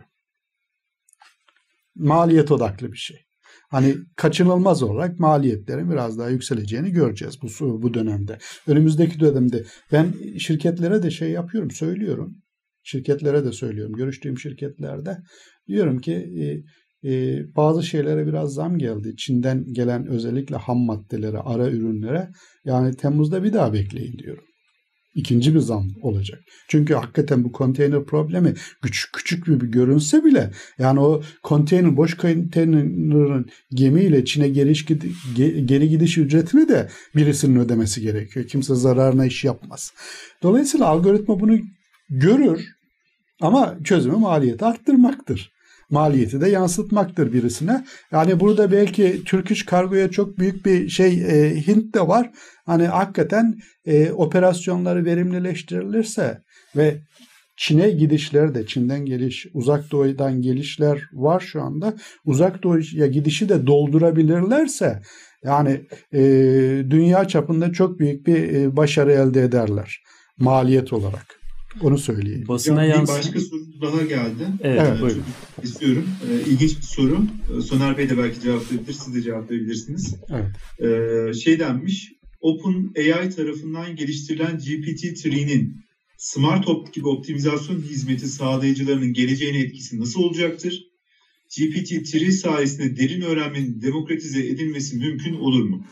Maliyet odaklı bir şey. Hani kaçınılmaz olarak maliyetlerin biraz daha yükseleceğini göreceğiz bu bu dönemde. Önümüzdeki dönemde ben şirketlere de şey yapıyorum, söylüyorum. Şirketlere de söylüyorum. Görüştüğüm şirketlerde diyorum ki e, e, bazı şeylere biraz zam geldi. Çin'den gelen özellikle ham maddelere, ara ürünlere. Yani Temmuz'da bir daha bekleyin diyorum. İkinci bir zam olacak. Çünkü hakikaten bu konteyner problemi küçük küçük bir görünse bile yani o konteyner, boş konteynerin gemiyle Çin'e geliş, geri gidiş ücretini de birisinin ödemesi gerekiyor. Kimse zararına iş yapmaz. Dolayısıyla algoritma bunu görür ama çözümü maliyeti arttırmaktır. Maliyeti de yansıtmaktır birisine. Yani burada belki Turkish Cargo'ya çok büyük bir şey e, hint de var. Hani hakikaten e, operasyonları verimlileştirilirse ve Çin'e gidişler de Çin'den geliş, uzak doğudan gelişler var şu anda. Uzak doğuya gidişi de doldurabilirlerse yani e, dünya çapında çok büyük bir e, başarı elde ederler maliyet olarak. Onu söyleyeyim. Basına ya, bir başka soru daha geldi. Evet, evet buyurun. İstiyorum. Ee, ilginç bir soru. Soner Bey de belki cevaplayabilir, siz de cevaplayabilirsiniz. Evet. Ee, şey denmiş, OpenAI tarafından geliştirilen G P T üç'nin Smart Opt gibi optimizasyon hizmeti sağlayıcılarının geleceğine etkisi nasıl olacaktır? G P T üç sayesinde derin öğrenmenin demokratize edilmesi mümkün olur mu?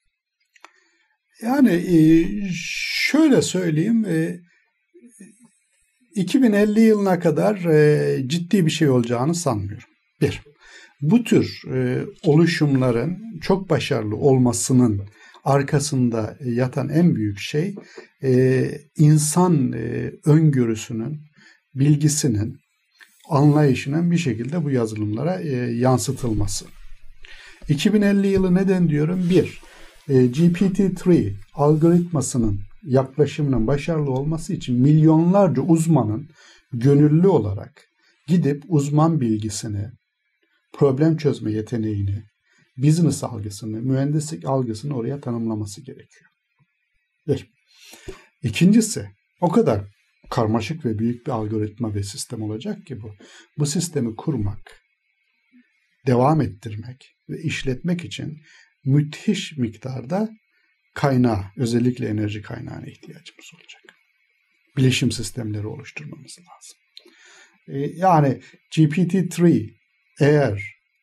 Yani e, şöyle söyleyeyim, e, iki bin elli yılına kadar e, ciddi bir şey olacağını sanmıyorum. Bir, bu tür e, oluşumların çok başarılı olmasının arkasında yatan en büyük şey e, insan e, öngörüsünün, bilgisinin, anlayışının bir şekilde bu yazılımlara e, yansıtılması. iki bin elli yılı neden diyorum? Bir, e, G P T üç algoritmasının yaklaşımının başarılı olması için milyonlarca uzmanın gönüllü olarak gidip uzman bilgisini, problem çözme yeteneğini, business algısını, mühendislik algısını oraya tanımlaması gerekiyor. Bir. İkincisi, o kadar karmaşık ve büyük bir algoritma ve sistem olacak ki bu. Bu sistemi kurmak, devam ettirmek ve işletmek için müthiş miktarda kaynağı, özellikle enerji kaynağına ihtiyacımız olacak. Bileşim sistemleri oluşturmamız lazım. Ee, yani G P T üç eğer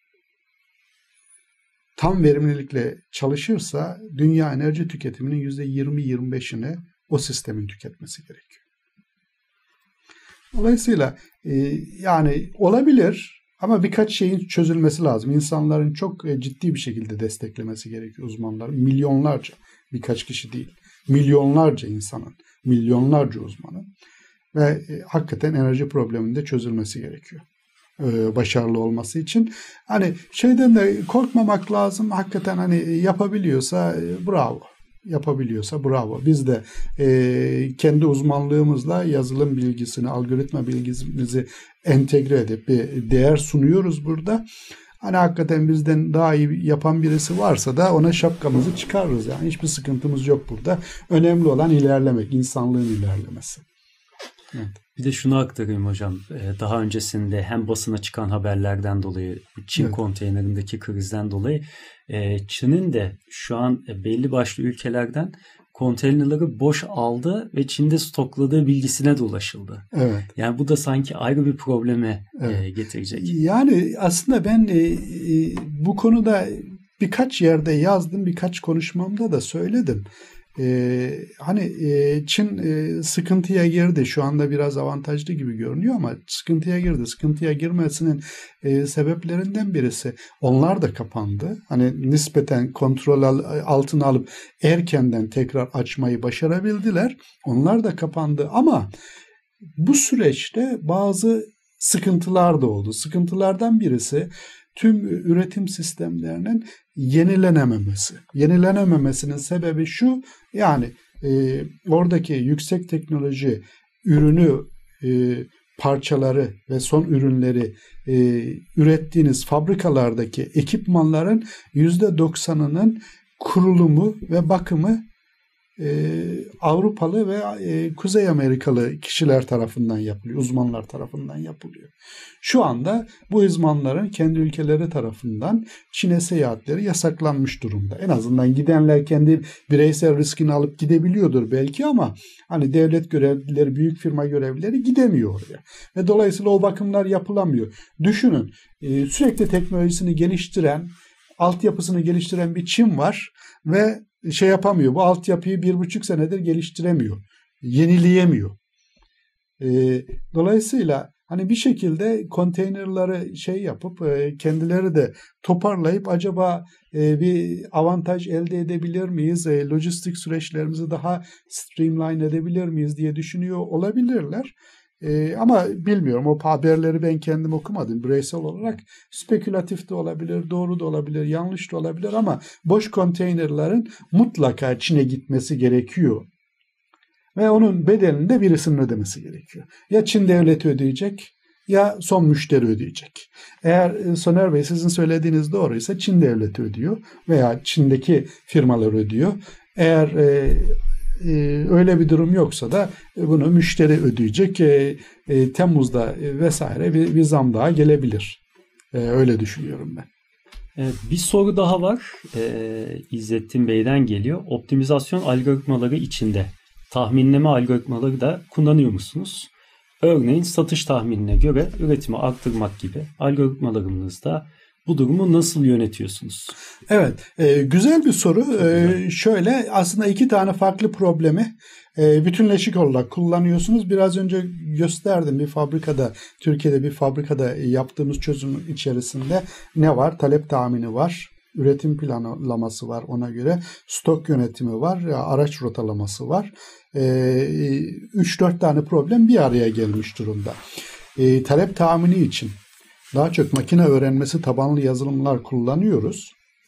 tam verimlilikle çalışırsa dünya enerji tüketiminin yüzde yirmi yirmi beşini o sistemin tüketmesi gerekiyor. Dolayısıyla e, yani olabilir ama birkaç şeyin çözülmesi lazım. İnsanların çok e, ciddi bir şekilde desteklemesi gerekiyor, uzmanların. Milyonlarca, birkaç kişi değil. Milyonlarca insanın, milyonlarca uzmanın. Ve e, hakikaten enerji probleminin de çözülmesi gerekiyor. E, başarılı olması için. Hani şeyden de korkmamak lazım. Hakikaten hani yapabiliyorsa e, bravo. Yapabiliyorsa bravo. Biz de e, kendi uzmanlığımızla yazılım bilgisini, algoritma bilgimizi entegre edip bir değer sunuyoruz burada. Hani hakikaten bizden daha iyi yapan birisi varsa da ona şapkamızı çıkarırız. Yani hiçbir sıkıntımız yok burada. Önemli olan ilerlemek, insanlığın ilerlemesi. Evet. Bir de şunu aktarayım hocam. Daha öncesinde hem basına çıkan haberlerden dolayı, Çin evet. konteynerindeki krizden dolayı Çin'in de şu an belli başlı ülkelerden konteynerleri boş aldı ve Çin'de stokladığı bilgisine de ulaşıldı. Evet. Yani bu da sanki ayrı bir probleme evet. getirecek. Yani aslında ben bu konuda birkaç yerde yazdım, birkaç konuşmamda da söyledim. Ee, hani e, Çin e, sıkıntıya girdi. Şu anda biraz avantajlı gibi görünüyor ama sıkıntıya girdi. Sıkıntıya girmesinin e, sebeplerinden birisi onlar da kapandı. Hani nispeten kontrol al, altına alıp erkenden tekrar açmayı başarabildiler. Onlar da kapandı ama bu süreçte bazı sıkıntılar da oldu. Sıkıntılardan birisi tüm üretim sistemlerinin yenilenememesi. Yenilenememesinin sebebi şu, yani e, oradaki yüksek teknoloji ürünü, e, parçaları ve son ürünleri e, ürettiğiniz fabrikalardaki ekipmanların yüzde doksanının kurulumu ve bakımı Ee, Avrupalı ve e, Kuzey Amerikalı kişiler tarafından yapılıyor, uzmanlar tarafından yapılıyor. Şu anda bu uzmanların kendi ülkeleri tarafından Çin'e seyahatleri yasaklanmış durumda. En azından gidenler kendi bireysel riskini alıp gidebiliyordur belki, ama hani devlet görevlileri, büyük firma görevlileri gidemiyor oraya. Ve dolayısıyla o bakımlar yapılamıyor. Düşünün, e, sürekli teknolojisini geliştiren, altyapısını geliştiren bir Çin var ve şey yapamıyor. Bu altyapıyı bir buçuk senedir geliştiremiyor. Yenileyemiyor. E, dolayısıyla hani bir şekilde konteynerları şey yapıp e, kendileri de toparlayıp acaba e, bir avantaj elde edebilir miyiz? E, lojistik süreçlerimizi daha streamline edebilir miyiz diye düşünüyor olabilirler. Ee, ama bilmiyorum, o haberleri ben kendim okumadım bireysel olarak. Spekülatif de olabilir, doğru da olabilir, yanlış da olabilir, ama boş konteynerlerin mutlaka Çin'e gitmesi gerekiyor. Ve onun bedelini de birisinin ödemesi gerekiyor. Ya Çin devleti ödeyecek ya son müşteri ödeyecek. Eğer Soner Bey sizin söylediğiniz doğruysa Çin devleti ödüyor veya Çin'deki firmalar ödüyor. Eğer e, Ee, öyle bir durum yoksa da bunu müşteri ödeyecek. Ee, e, Temmuz'da vesaire bir, bir zam daha gelebilir. Ee, öyle düşünüyorum ben. Evet, bir soru daha var. Ee, İzzettin Bey'den geliyor. Optimizasyon algoritmaları içinde tahminleme algoritmaları da kullanıyor musunuz? Örneğin satış tahminine göre üretimi arttırmak gibi algoritmalarınızda bu durumu nasıl yönetiyorsunuz? Evet, e, güzel bir soru. E, şöyle, aslında iki tane farklı problemi e, bütünleşik olarak kullanıyorsunuz. Biraz önce gösterdim, bir fabrikada, Türkiye'de bir fabrikada yaptığımız çözüm içerisinde ne var? Talep tahmini var, üretim planlaması var ona göre, stok yönetimi var, araç rotalaması var. üç dört tane problem bir araya gelmiş durumda. E, talep tahmini için daha çok makine öğrenmesi tabanlı yazılımlar kullanıyoruz.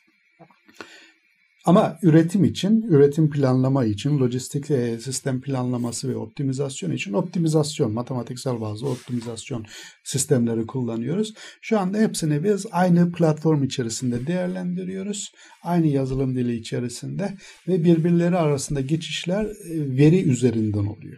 Ama üretim için, üretim planlama için, lojistik sistem planlaması ve optimizasyon için optimizasyon, matematiksel bazlı optimizasyon sistemleri kullanıyoruz. Şu anda hepsini biz aynı platform içerisinde değerlendiriyoruz. Aynı yazılım dili içerisinde ve birbirleri arasında geçişler veri üzerinden oluyor.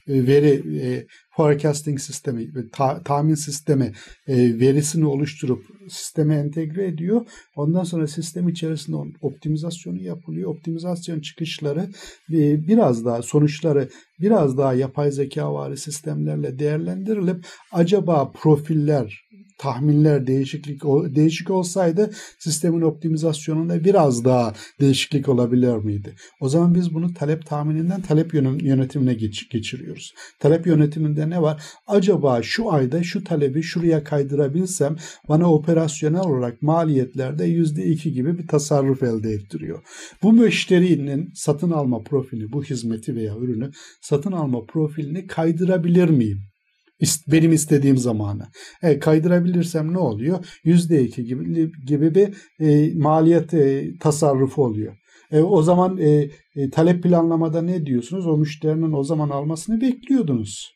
Veri e, forecasting sistemi, ta, tahmin sistemi e, verisini oluşturup sisteme entegre ediyor. Ondan sonra sistem içerisinde optimizasyonu yapılıyor. Optimizasyon çıkışları e, biraz daha, sonuçları biraz daha yapay zekavari sistemlerle değerlendirilip acaba profiller, tahminler değişiklik değişik olsaydı sistemin optimizasyonunda biraz daha değişiklik olabilir miydi? O zaman biz bunu talep tahmininden talep yönetimine geç, geçiriyoruz. Talep yönetiminde ne var? Acaba şu ayda şu talebi şuraya kaydırabilsem bana operasyonel olarak maliyetlerde yüzde iki gibi bir tasarruf elde ettiriyor. Bu müşterinin satın alma profili, bu hizmeti veya ürünü satın alma profilini kaydırabilir miyim? Benim istediğim zamanı. E, kaydırabilirsem ne oluyor? yüzde iki gibi, gibi bir e, maliyet e, tasarrufu oluyor. E, o zaman e, e, talep planlamada ne diyorsunuz? O müşterinin o zaman almasını bekliyordunuz.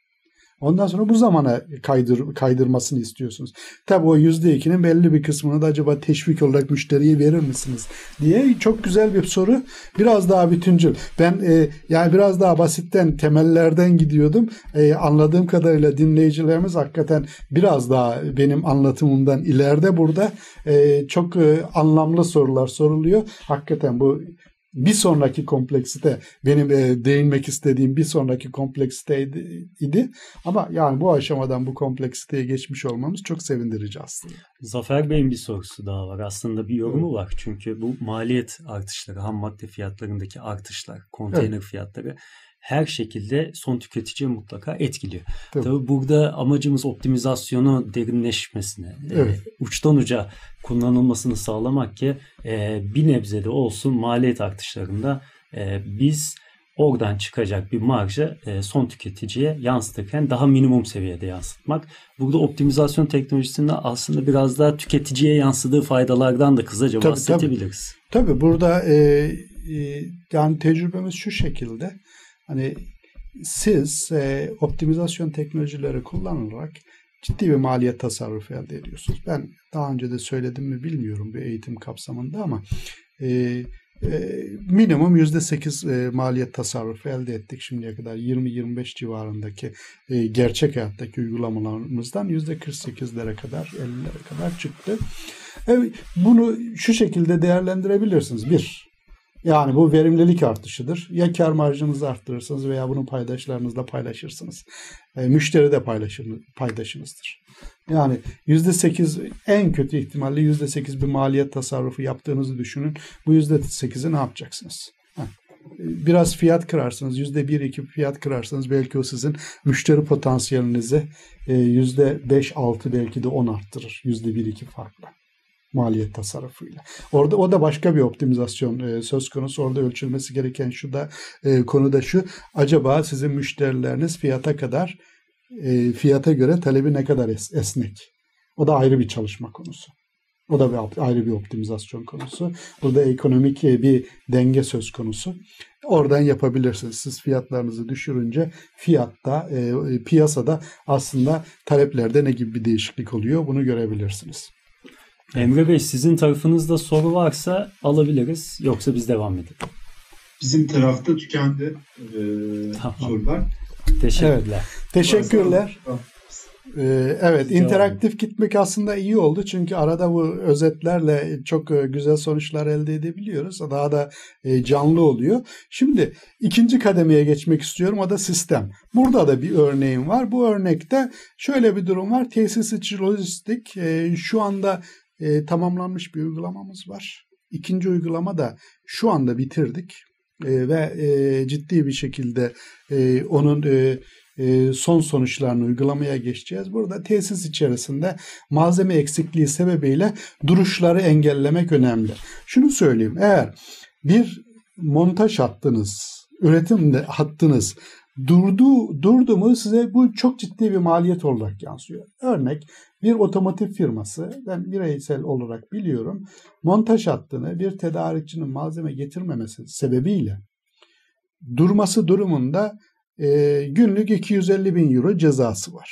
Ondan sonra bu zamana kaydır, kaydırmasını istiyorsunuz. Tabii o yüzde ikinin belli bir kısmını da acaba teşvik olarak müşteriye verir misiniz diye çok güzel bir soru. Biraz daha bütüncül. Ben e, yani biraz daha basitten, temellerden gidiyordum. E, anladığım kadarıyla dinleyicilerimiz hakikaten biraz daha benim anlatımımdan ileride burada. E, çok e, anlamlı sorular soruluyor. Hakikaten bu bir sonraki kompleksite, benim e, değinmek istediğim bir sonraki kompleksiteydi. Ama yani bu aşamadan bu kompleksiteye geçmiş olmamız çok sevindirici aslında. Zafer Bey'in bir sorusu daha var. Aslında bir yorumu var. Çünkü bu maliyet artışları, ham madde fiyatlarındaki artışlar, konteyner evet. fiyatları her şekilde son tüketiciye mutlaka etkiliyor. Tabii, Tabii burada amacımız optimizasyonu derinleşmesine, evet. e, uçtan uca kullanılmasını sağlamak ki e, bir nebze de olsun maliyet artışlarında e, biz oradan çıkacak bir marjı son tüketiciye yansıtırken daha minimum seviyede yansıtmak. Burada optimizasyon teknolojisinde aslında biraz daha tüketiciye yansıdığı faydalardan da kısaca tabii, bahsedebiliriz. Tabii, tabii burada e, e, yani tecrübemiz şu şekilde. Hani siz e, optimizasyon teknolojileri kullanarak ciddi bir maliyet tasarrufu elde ediyorsunuz. Ben daha önce de söyledim mi bilmiyorum bir eğitim kapsamında ama e, e, minimum yüzde sekiz e, maliyet tasarrufu elde ettik şimdiye kadar. yirmi yirmi beş civarındaki e, gerçek hayattaki uygulamalarımızdan yüzde kırk sekizlere kadar, ellilere kadar çıktı. E, bunu şu şekilde değerlendirebilirsiniz. Bir, yani bu verimlilik artışıdır. Ya kar marjınızı arttırırsınız veya bunu paydaşlarınızla paylaşırsınız. E, müşteri de paydaşınızdır. Yani yüzde sekiz en kötü ihtimalle yüzde sekiz bir maliyet tasarrufu yaptığınızı düşünün. Bu yüzde sekizi ne yapacaksınız? Ha. Biraz fiyat kırarsınız. yüzde bir iki fiyat kırarsanız belki o sizin müşteri potansiyelinizi yüzde beş altı belki de on arttırır. yüzde bir iki farkla. Maliyet tasarrufuyla. Orada o da başka bir optimizasyon e, söz konusu. Orada ölçülmesi gereken şu da e, konu da şu. Acaba sizin müşterileriniz fiyata kadar e, fiyata göre talebi ne kadar es, esnek? O da ayrı bir çalışma konusu. O da bir, ayrı bir optimizasyon konusu. Burada ekonomik bir denge söz konusu. Oradan yapabilirsiniz. Siz fiyatlarınızı düşürünce fiyatta, e, piyasada aslında taleplerde ne gibi bir değişiklik oluyor bunu görebilirsiniz. Emre Bey, sizin tarafınızda soru varsa alabiliriz. Yoksa biz devam edelim. Bizim tarafta tükendi e, tamam. sorular. Teşekkürler. Evet, teşekkürler. Ee, evet, interaktif gitmek aslında iyi oldu. Çünkü arada bu özetlerle çok güzel sonuçlar elde edebiliyoruz. Daha da canlı oluyor. Şimdi ikinci kademeye geçmek istiyorum. O da sistem. Burada da bir örneğim var. Bu örnekte şöyle bir durum var. Tesis içi lojistik. Şu anda E, tamamlanmış bir uygulamamız var. İkinci uygulama da şu anda bitirdik e, ve e, ciddi bir şekilde e, onun e, e, son sonuçlarını uygulamaya geçeceğiz. Burada tesis içerisinde malzeme eksikliği sebebiyle duruşları engellemek önemli. Şunu söyleyeyim, eğer bir montaj hattınız, üretim hattınız durdu, durdu mu size bu çok ciddi bir maliyet olarak yansıyor. Örnek, bir otomotiv firması, ben bireysel olarak biliyorum, montaj hattını bir tedarikçinin malzeme getirmemesi sebebiyle durması durumunda e, günlük iki yüz elli bin euro cezası var.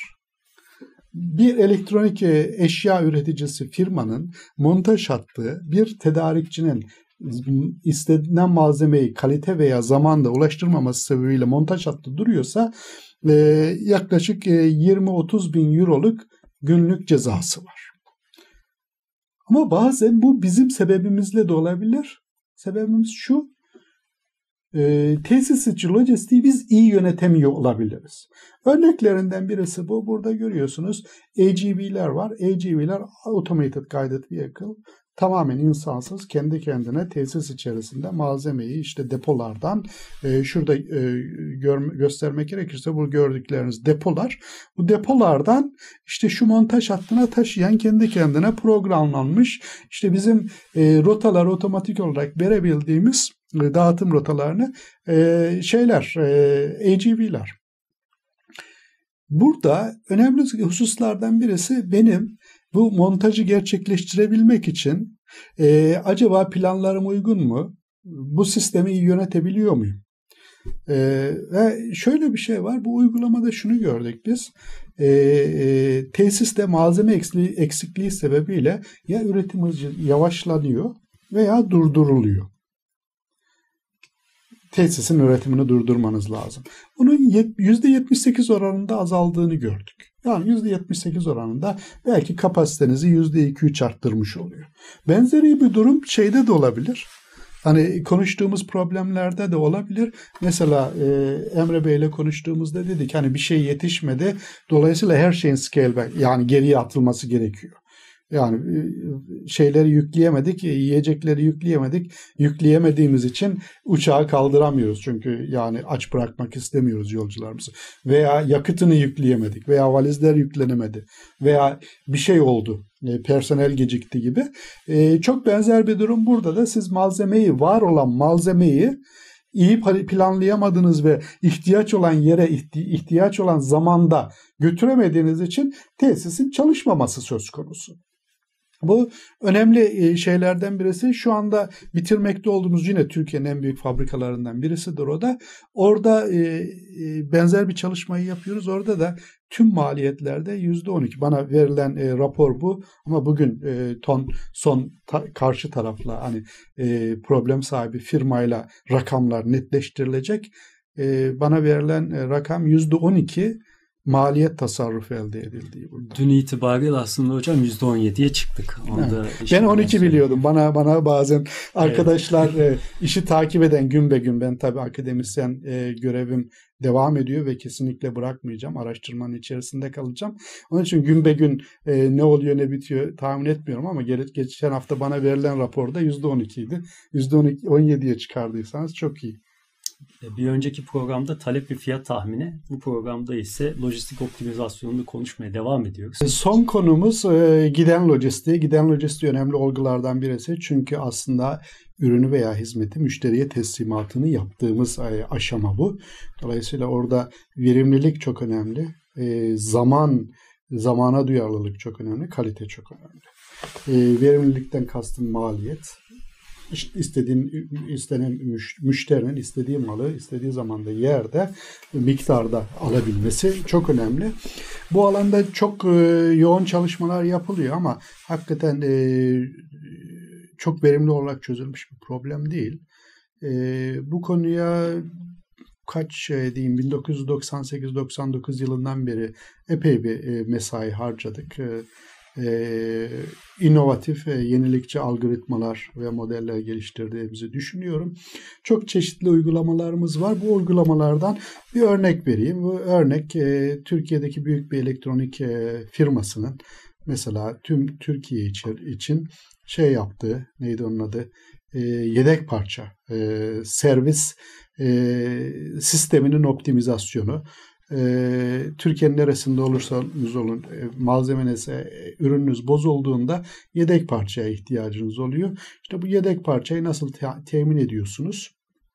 Bir elektronik eşya üreticisi firmanın montaj hattı bir tedarikçinin istenilen malzemeyi kalite veya zamanda ulaştırmaması sebebiyle montaj hattı duruyorsa e, yaklaşık e, yirmi otuz bin euroluk günlük cezası var. Ama bazen bu bizim sebebimizle de olabilir. Sebebimiz şu, e, tesis içi lojistiği biz iyi yönetemiyor olabiliriz. Örneklerinden birisi bu. Burada görüyorsunuz A G V'ler var. A G V'ler Automated Guided Vehicle. Tamamen insansız, kendi kendine tesis içerisinde malzemeyi işte depolardan e, şurada e, gör, göstermek gerekirse bu gördükleriniz depolar. Bu depolardan işte şu montaj hattına taşıyan kendi kendine programlanmış işte bizim e, rotalar otomatik olarak verebildiğimiz e, dağıtım rotalarını e, şeyler e, A G V'ler. Burada önemli hususlardan birisi benim bu montajı gerçekleştirebilmek için e, acaba planlarım uygun mu? Bu sistemi iyi yönetebiliyor muyum? E, ve şöyle bir şey var. Bu uygulamada şunu gördük biz. E, e, tesiste malzeme eksikliği, eksikliği sebebiyle ya üretim hızı yavaşlanıyor veya durduruluyor. Tesisin üretimini durdurmanız lazım. Bunun yüzde yetmiş sekiz oranında azaldığını gördük. Yani yüzde yetmiş sekiz oranında belki kapasitenizi yüzde iki üç arttırmış oluyor. Benzeri bir durum şeyde de olabilir. Hani konuştuğumuz problemlerde de olabilir. Mesela e, Emre Bey ile konuştuğumuzda dedik hani bir şey yetişmedi. Dolayısıyla her şeyin scale back yani geriye atılması gerekiyor. Yani şeyleri yükleyemedik, yiyecekleri yükleyemedik. Yükleyemediğimiz için uçağı kaldıramıyoruz. Çünkü yani aç bırakmak istemiyoruz yolcularımızı. Veya yakıtını yükleyemedik. Veya valizler yüklenemedi. Veya bir şey oldu. Personel gecikti gibi. Çok benzer bir durum burada da siz malzemeyi, var olan malzemeyi iyi planlayamadığınız ve ihtiyaç olan yere, ihtiyaç olan zamanda götüremediğiniz için tesisin çalışmaması söz konusu. Bu önemli şeylerden birisi. Şu anda bitirmekte olduğumuz yine Türkiye'nin en büyük fabrikalarından birisidir o da. Orada benzer bir çalışmayı yapıyoruz. Orada da tüm maliyetlerde yüzde on iki. Bana verilen e, rapor bu. Ama bugün e, ton son ta, karşı tarafla hani e, problem sahibi firmayla rakamlar netleştirilecek. E, bana verilen e, rakam yüzde on iki maliyet tasarrufu elde edildiği burada. Dün itibariyle aslında hocam yüzde on yediye çıktık. Onda ben on iki biliyordum. Bana bana bazen arkadaşlar evet. e, işi takip eden gün be gün, ben tabii akademisyen e, görevim devam ediyor ve kesinlikle bırakmayacağım. Araştırmanın içerisinde kalacağım. Onun için gün be gün e, ne oluyor ne bitiyor tahmin etmiyorum ama geçen hafta bana verilen raporda yüzde on iki idi. yüzde on yediye çıkardıysanız çok iyi. Bir önceki programda talep ve fiyat tahmini, bu programda ise lojistik optimizasyonunu konuşmaya devam ediyoruz. Son konumuz e, giden lojistiği. Giden lojistiği önemli olgulardan birisi. Çünkü aslında ürünü veya hizmeti müşteriye teslimatını yaptığımız e, aşama bu. Dolayısıyla orada verimlilik çok önemli. E, zaman, zamana duyarlılık çok önemli. Kalite çok önemli. E, verimlilikten kastım maliyet. İşte istediğin, istenen müşterinin istediği malı istediği zamanda, yerde, miktarda alabilmesi çok önemli. Bu alanda çok e, yoğun çalışmalar yapılıyor ama hakikaten e, çok verimli olarak çözülmüş bir problem değil. E, bu konuya kaç şey diyeyim bin dokuz yüz doksan sekiz doksan dokuz yılından beri epey bir e, mesai harcadık. E, Ee, inovatif, e, yenilikçi algoritmalar ve modeller geliştirdiğimizi düşünüyorum. Çok çeşitli uygulamalarımız var. Bu uygulamalardan bir örnek vereyim. Bu örnek e, Türkiye'deki büyük bir elektronik e, firmasının mesela tüm Türkiye için şey yaptığı, neydi onun adı? E, yedek parça, e, servis e, sisteminin optimizasyonu. Ee, Türkiye'nin neresinde olursanız olun e, malzemeniz, e, ürününüz bozulduğunda yedek parçaya ihtiyacınız oluyor. İşte bu yedek parçayı nasıl te- temin ediyorsunuz?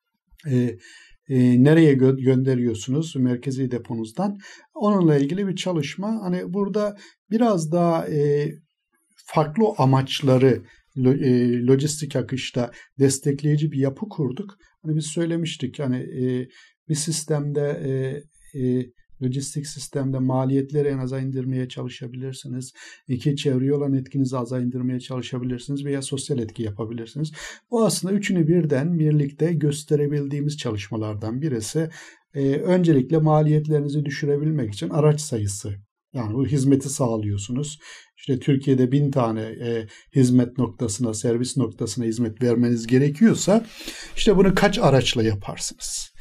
E, e, nereye gö- gönderiyorsunuz merkezi deponuzdan? Onunla ilgili bir çalışma. Hani burada biraz daha e, farklı amaçları lo- e, lojistik akışta destekleyici bir yapı kurduk. Hani biz söylemiştik hani e, bir sistemde e, E, lojistik sistemde maliyetleri en aza indirmeye çalışabilirsiniz. İki, çevreye olan etkinizi aza indirmeye çalışabilirsiniz veya sosyal etki yapabilirsiniz. Bu aslında üçünü birden birlikte gösterebildiğimiz çalışmalardan birisi. E, öncelikle maliyetlerinizi düşürebilmek için araç sayısı. Yani bu hizmeti sağlıyorsunuz. İşte Türkiye'de bin tane e, hizmet noktasına, servis noktasına hizmet vermeniz gerekiyorsa işte bunu kaç araçla yaparsınız?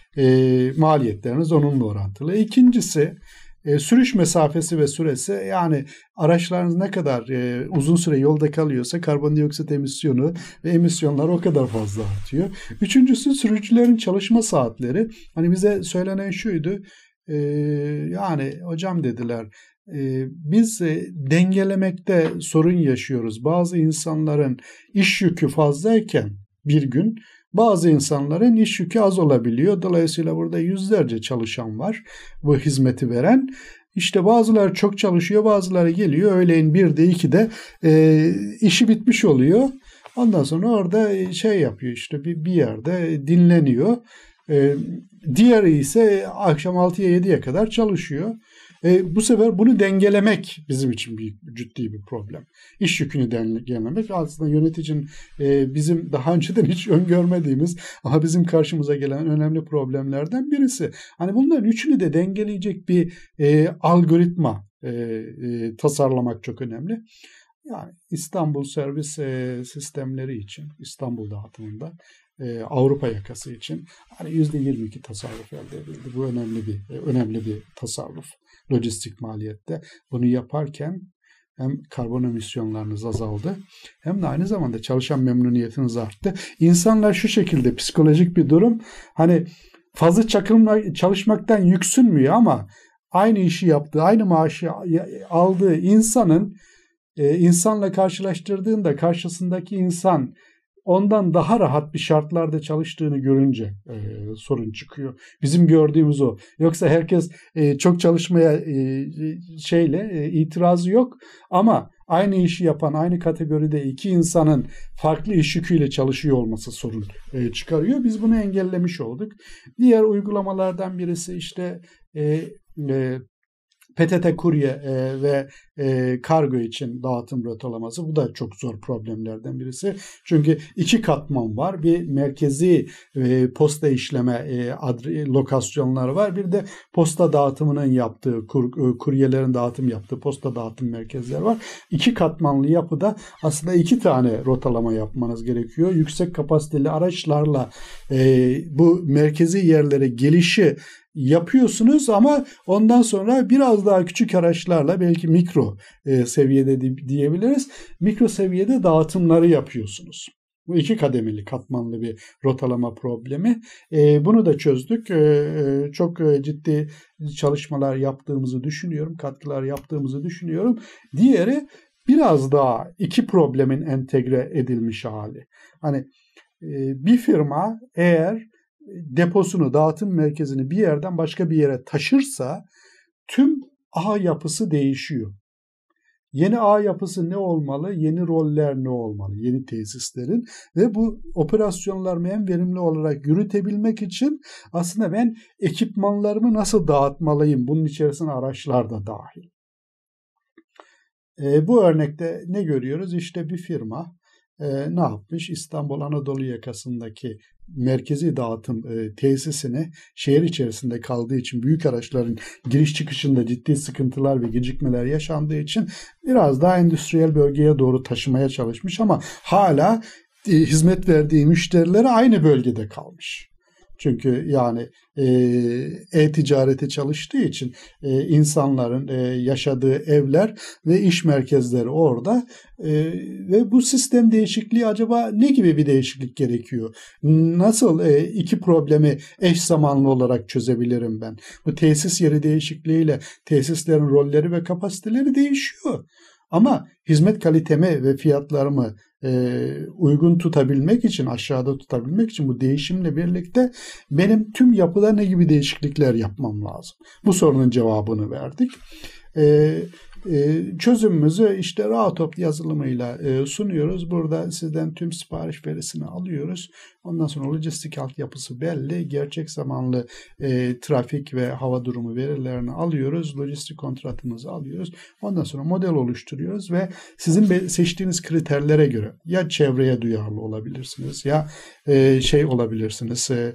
E, maliyetleriniz onunla orantılı. İkincisi e, sürüş mesafesi ve süresi, yani araçlarınız ne kadar e, uzun süre yolda kalıyorsa karbondioksit emisyonu ve emisyonlar o kadar fazla artıyor. Üçüncüsü sürücülerin çalışma saatleri. Hani bize söylenen şuydu, e, yani hocam dediler e, biz e, dengelemekte sorun yaşıyoruz. Bazı insanların iş yükü fazlayken bir gün, bazı insanların iş yükü az olabiliyor. Dolayısıyla burada yüzlerce çalışan var bu hizmeti veren. İşte bazıları çok çalışıyor, bazıları geliyor öğleyin birde ikide e, işi bitmiş oluyor. Ondan sonra orada şey yapıyor, işte bir, bir yerde dinleniyor. E, diğeri ise akşam altıya yediye kadar çalışıyor. E, bu sefer bunu dengelemek bizim için bir ciddi bir problem. İş yükünü dengelemek aslında yöneticinin e, bizim daha önceden hiç öngörmediğimiz ama bizim karşımıza gelen önemli problemlerden birisi. Hani bunların üçünü de dengeleyecek bir e, algoritma e, e, tasarlamak çok önemli. Yani İstanbul servis e, sistemleri için, İstanbul dağıtımında Avrupa yakası için hani yüzde yirmi iki tasarruf elde edildi. Bu önemli bir önemli bir tasarruf. Lojistik maliyette bunu yaparken hem karbon emisyonlarınız azaldı hem de aynı zamanda çalışan memnuniyetiniz arttı. İnsanlar şu şekilde, psikolojik bir durum, hani fazla çakılma, çalışmaktan yüksünmüyor ama aynı işi yaptığı, aynı maaşı aldığı insanın e, insanla karşılaştırdığında karşısındaki insan ondan daha rahat bir şartlarda çalıştığını görünce e, sorun çıkıyor. Bizim gördüğümüz o. Yoksa herkes e, çok çalışmaya e, şeyle e, itirazı yok ama aynı işi yapan, aynı kategoride iki insanın farklı iş yüküyle çalışıyor olması sorun e, çıkarıyor. Biz bunu engellemiş olduk. Diğer uygulamalardan birisi işte e, e, P T T kurye e, ve e, kargo için dağıtım rotalaması. Bu da çok zor problemlerden birisi. Çünkü iki katman var. Bir merkezi e, posta işleme e, adre, lokasyonları var. Bir de posta dağıtımının yaptığı, kur, kuryelerin dağıtım yaptığı posta dağıtım merkezleri var. İki katmanlı yapıda aslında iki tane rotalama yapmanız gerekiyor. Yüksek kapasiteli araçlarla e, bu merkezi yerlere gelişi yapıyorsunuz ama ondan sonra biraz daha küçük araçlarla belki mikro e, seviyede de, diyebiliriz. Mikro seviyede dağıtımları yapıyorsunuz. Bu iki kademeli, katmanlı bir rotalama problemi. E, bunu da çözdük. E, çok e, ciddi çalışmalar yaptığımızı düşünüyorum. Katkılar yaptığımızı düşünüyorum. Diğeri biraz daha iki problemin entegre edilmiş hali. Hani e, bir firma eğer deposunu, dağıtım merkezini bir yerden başka bir yere taşırsa tüm ağ yapısı değişiyor. Yeni ağ yapısı ne olmalı? Yeni roller ne olmalı? Yeni tesislerin ve bu operasyonlarımı en verimli olarak yürütebilmek için aslında ben ekipmanlarımı nasıl dağıtmalıyım? Bunun içerisine araçlar da dahil. E, bu örnekte ne görüyoruz? İşte bir firma e, ne yapmış? İstanbul Anadolu yakasındaki merkezi dağıtım e, tesisini şehir içerisinde kaldığı için büyük araçların giriş çıkışında ciddi sıkıntılar ve gecikmeler yaşandığı için biraz daha endüstriyel bölgeye doğru taşımaya çalışmış ama hala e, hizmet verdiği müşterilere aynı bölgede kalmış. Çünkü yani e-ticareti çalıştığı için e, insanların e, yaşadığı evler ve iş merkezleri orada e, ve bu sistem değişikliği acaba ne gibi bir değişiklik gerekiyor? Nasıl e, iki problemi eş zamanlı olarak çözebilirim ben? Bu tesis yeri değişikliğiyle tesislerin rolleri ve kapasiteleri değişiyor. Ama hizmet kalitemi ve fiyatlarımı e, uygun tutabilmek için, aşağıda tutabilmek için bu değişimle birlikte benim tüm yapıda ne gibi değişiklikler yapmam lazım? Bu sorunun cevabını verdik. E, e, çözümümüzü işte Rahatop yazılımıyla e, sunuyoruz. Burada sizden tüm sipariş verisini alıyoruz. Ondan sonra lojistik altyapısı belli. Gerçek zamanlı e, trafik ve hava durumu verilerini alıyoruz. Lojistik kontratımızı alıyoruz. Ondan sonra model oluşturuyoruz ve sizin seçtiğiniz kriterlere göre ya çevreye duyarlı olabilirsiniz ya e, şey olabilirsiniz, e,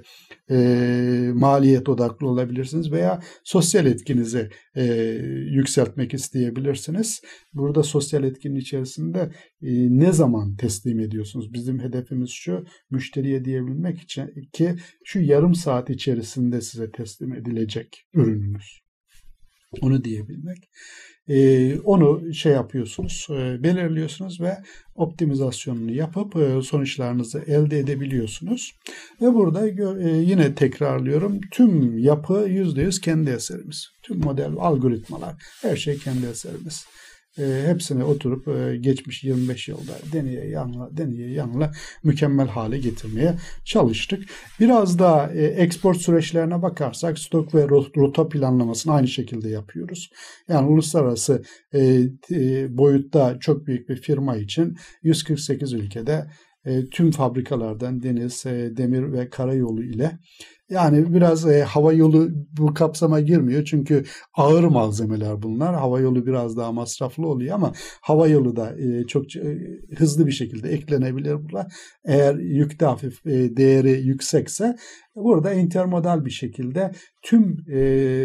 e, maliyet odaklı olabilirsiniz veya sosyal etkinizi e, yükseltmek isteyebilirsiniz. Burada sosyal etkinin içerisinde e, ne zaman teslim ediyorsunuz? Bizim hedefimiz şu, müşteriye diyebilmek için ki şu yarım saat içerisinde size teslim edilecek ürününüz. Onu diyebilmek. Ee, onu şey yapıyorsunuz, e, belirliyorsunuz ve optimizasyonunu yapıp e, sonuçlarınızı elde edebiliyorsunuz. Ve burada e, yine tekrarlıyorum, tüm yapı yüzde yüz kendi eserimiz. Tüm model, algoritmalar, her şey kendi eserimiz. E, hepsine oturup e, geçmiş yirmi beş yılda deneye yanla, deneye yanla mükemmel hale getirmeye çalıştık. Biraz daha e, export süreçlerine bakarsak stok ve rota planlamasını aynı şekilde yapıyoruz. Yani uluslararası e, e, boyutta çok büyük bir firma için yüz kırk sekiz ülkede e, tüm fabrikalardan deniz, e, demir ve karayolu ile, yani biraz e, hava yolu bu kapsama girmiyor çünkü ağır malzemeler bunlar. Hava yolu biraz daha masraflı oluyor ama hava yolu da e, çok e, hızlı bir şekilde eklenebilir burada. Eğer yükte hafif e, değeri yüksekse burada intermodal bir şekilde tüm e,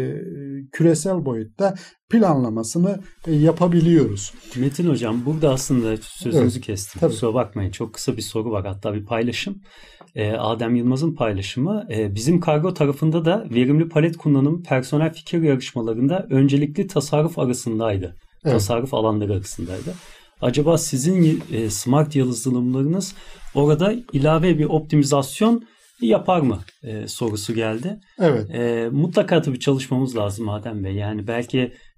küresel boyutta planlamasını e, yapabiliyoruz. Metin Hocam, burada aslında sözünüzü evet, kestim. Tabii. Kusura bakmayın. Çok kısa bir soru var. Hatta bir paylaşım. E, Adem Yılmaz'ın paylaşımı. E, bizim kargo tarafında da verimli palet kullanım personel fikir yarışmalarında öncelikli tasarruf arasındaydı. Evet. Tasarruf alanları arasındaydı. Acaba sizin e, smart yazılımlarınız orada ilave bir optimizasyon yapar mı e, sorusu geldi. Evet. E, mutlaka tabii çalışmamız lazım Adem Bey. Yani belki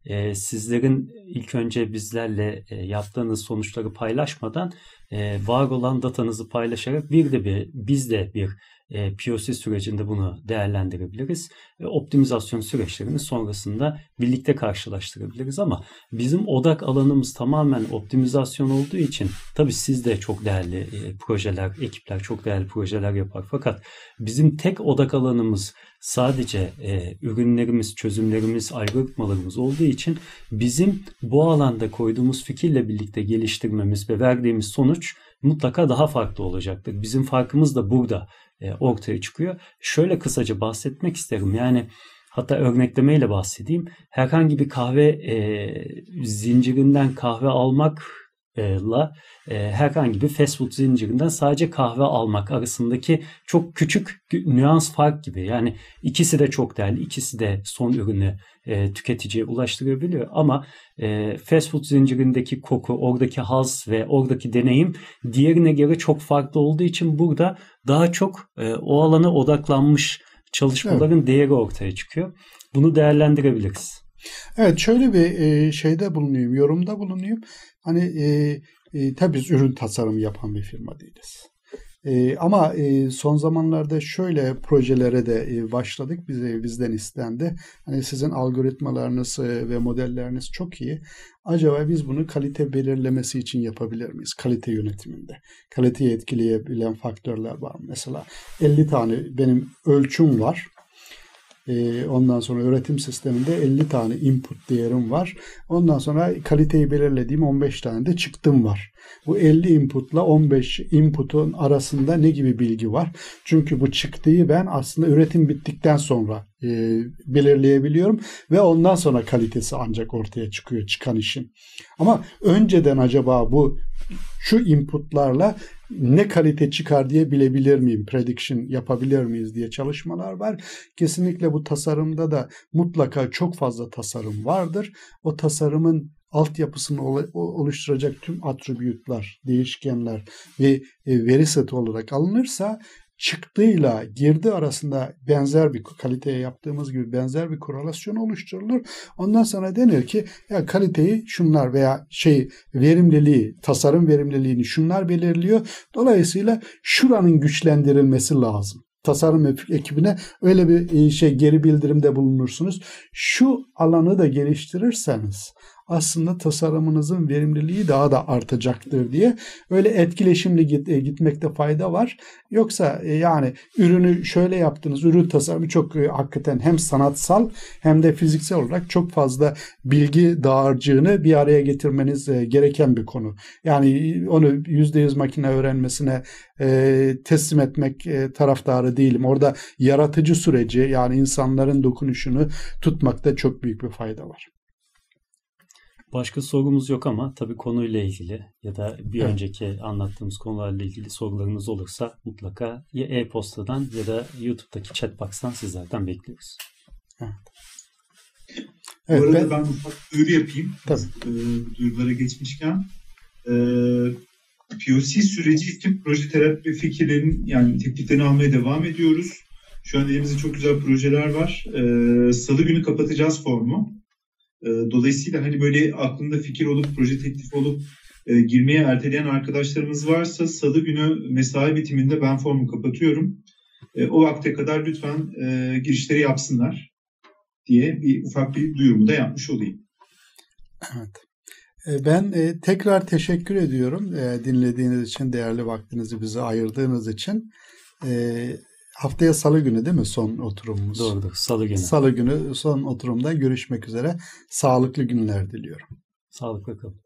e, sizlerin ilk önce bizlerle e, yaptığınız sonuçları paylaşmadan e, var olan datanızı paylaşarak bir de bir biz de bir e, P O C sürecinde bunu değerlendirebiliriz. E, optimizasyon süreçlerini sonrasında birlikte karşılaştırabiliriz ama bizim odak alanımız tamamen optimizasyon olduğu için tabii siz de çok değerli e, projeler, ekipler çok değerli projeler yapar. Fakat bizim tek odak alanımız sadece e, ürünlerimiz, çözümlerimiz, algoritmalarımız olduğu için bizim bu alanda koyduğumuz fikirle birlikte geliştirmemiz ve verdiğimiz sonuç mutlaka daha farklı olacaktır. Bizim farkımız da burada e, ortaya çıkıyor. Şöyle kısaca bahsetmek isterim. Yani hatta örneklemeyle bahsedeyim. Herhangi bir kahve e, zincirinden kahve almak la e, herhangi bir fast food zincirinden sadece kahve almak arasındaki çok küçük nüans fark gibi. Yani ikisi de çok değerli, ikisi de son ürünü e, tüketiciye ulaştırabiliyor ama e, fast food zincirindeki koku, oradaki haz ve oradaki deneyim diğerine göre çok farklı olduğu için burada daha çok e, o alana odaklanmış çalışmaların evet. değeri ortaya çıkıyor. Bunu değerlendirebiliriz. Evet, şöyle bir e, şeyde bulunayım, yorumda bulunayım. Hani e, e, tabii biz ürün tasarımı yapan bir firma değiliz. E, ama e, son zamanlarda şöyle projelere de e, başladık. Bize bizden istendi. Hani sizin algoritmalarınız e, ve modelleriniz çok iyi. Acaba biz bunu kalite belirlemesi için yapabilir miyiz? Kalite yönetiminde. Kaliteyi etkileyebilen faktörler var. Mesela elli tane benim ölçüm var. Ondan sonra üretim sisteminde elli tane input değerim var. Ondan sonra kaliteyi belirlediğim on beş tane de çıktım var. Bu elli inputla on beş inputun arasında ne gibi bilgi var? Çünkü bu çıktığı ben aslında üretim bittikten sonra e, belirleyebiliyorum ve ondan sonra kalitesi ancak ortaya çıkıyor çıkan işin. Ama önceden acaba bu şu inputlarla ne kalite çıkar diye bilebilir miyim? Prediction yapabilir miyiz diye çalışmalar var. Kesinlikle bu tasarımda da mutlaka çok fazla tasarım vardır. O tasarımın altyapısını oluşturacak tüm attribütler, değişkenler ve veri seti olarak alınırsa çıktığıyla girdi arasında benzer bir kaliteye yaptığımız gibi benzer bir korelasyon oluşturulur. Ondan sonra denir ki ya kaliteyi şunlar veya şey verimliliği, tasarım verimliliğini şunlar belirliyor. Dolayısıyla şuranın güçlendirilmesi lazım. Tasarım ekibine öyle bir şey geri bildirimde bulunursunuz. Şu alanı da geliştirirseniz aslında tasarımınızın verimliliği daha da artacaktır diye öyle etkileşimli git, gitmekte fayda var. Yoksa yani ürünü şöyle yaptınız, ürün tasarımı çok hakikaten hem sanatsal hem de fiziksel olarak çok fazla bilgi dağarcığını bir araya getirmeniz gereken bir konu. Yani onu yüzde yüz makine öğrenmesine e, teslim etmek e, taraftarı değilim. Orada yaratıcı süreci yani insanların dokunuşunu tutmakta çok büyük bir fayda var. Başka sorumuz yok ama tabii konuyla ilgili ya da bir evet. önceki anlattığımız konularla ilgili sorularınız olursa mutlaka ya e-postadan ya da YouTube'daki chatbox'tan sizlerden bekliyoruz. Evet. Evet, bu arada ben, ben ufak duyuru yapayım. Tabii. E, duyurulara geçmişken e, P O C süreci için proje terapi fikirlerin yani tekliflerini almaya devam ediyoruz. Şu an elimizde çok güzel projeler var. E, Salı günü kapatacağız formu. Dolayısıyla hani böyle aklında fikir olup, proje teklifi olup e, girmeye erteleyen arkadaşlarımız varsa Salı günü mesai bitiminde ben formu kapatıyorum. E, o vakte kadar lütfen e, girişleri yapsınlar diye bir ufak bir duyurumu da yapmış olayım. Evet. Ben e, tekrar teşekkür ediyorum e, dinlediğiniz için, değerli vaktinizi bize ayırdığınız için. E, Haftaya Salı günü değil mi son oturumumuz? Doğrudur. Salı günü. Salı günü son oturumda görüşmek üzere. Sağlıklı günler diliyorum. Sağlıkla kalın.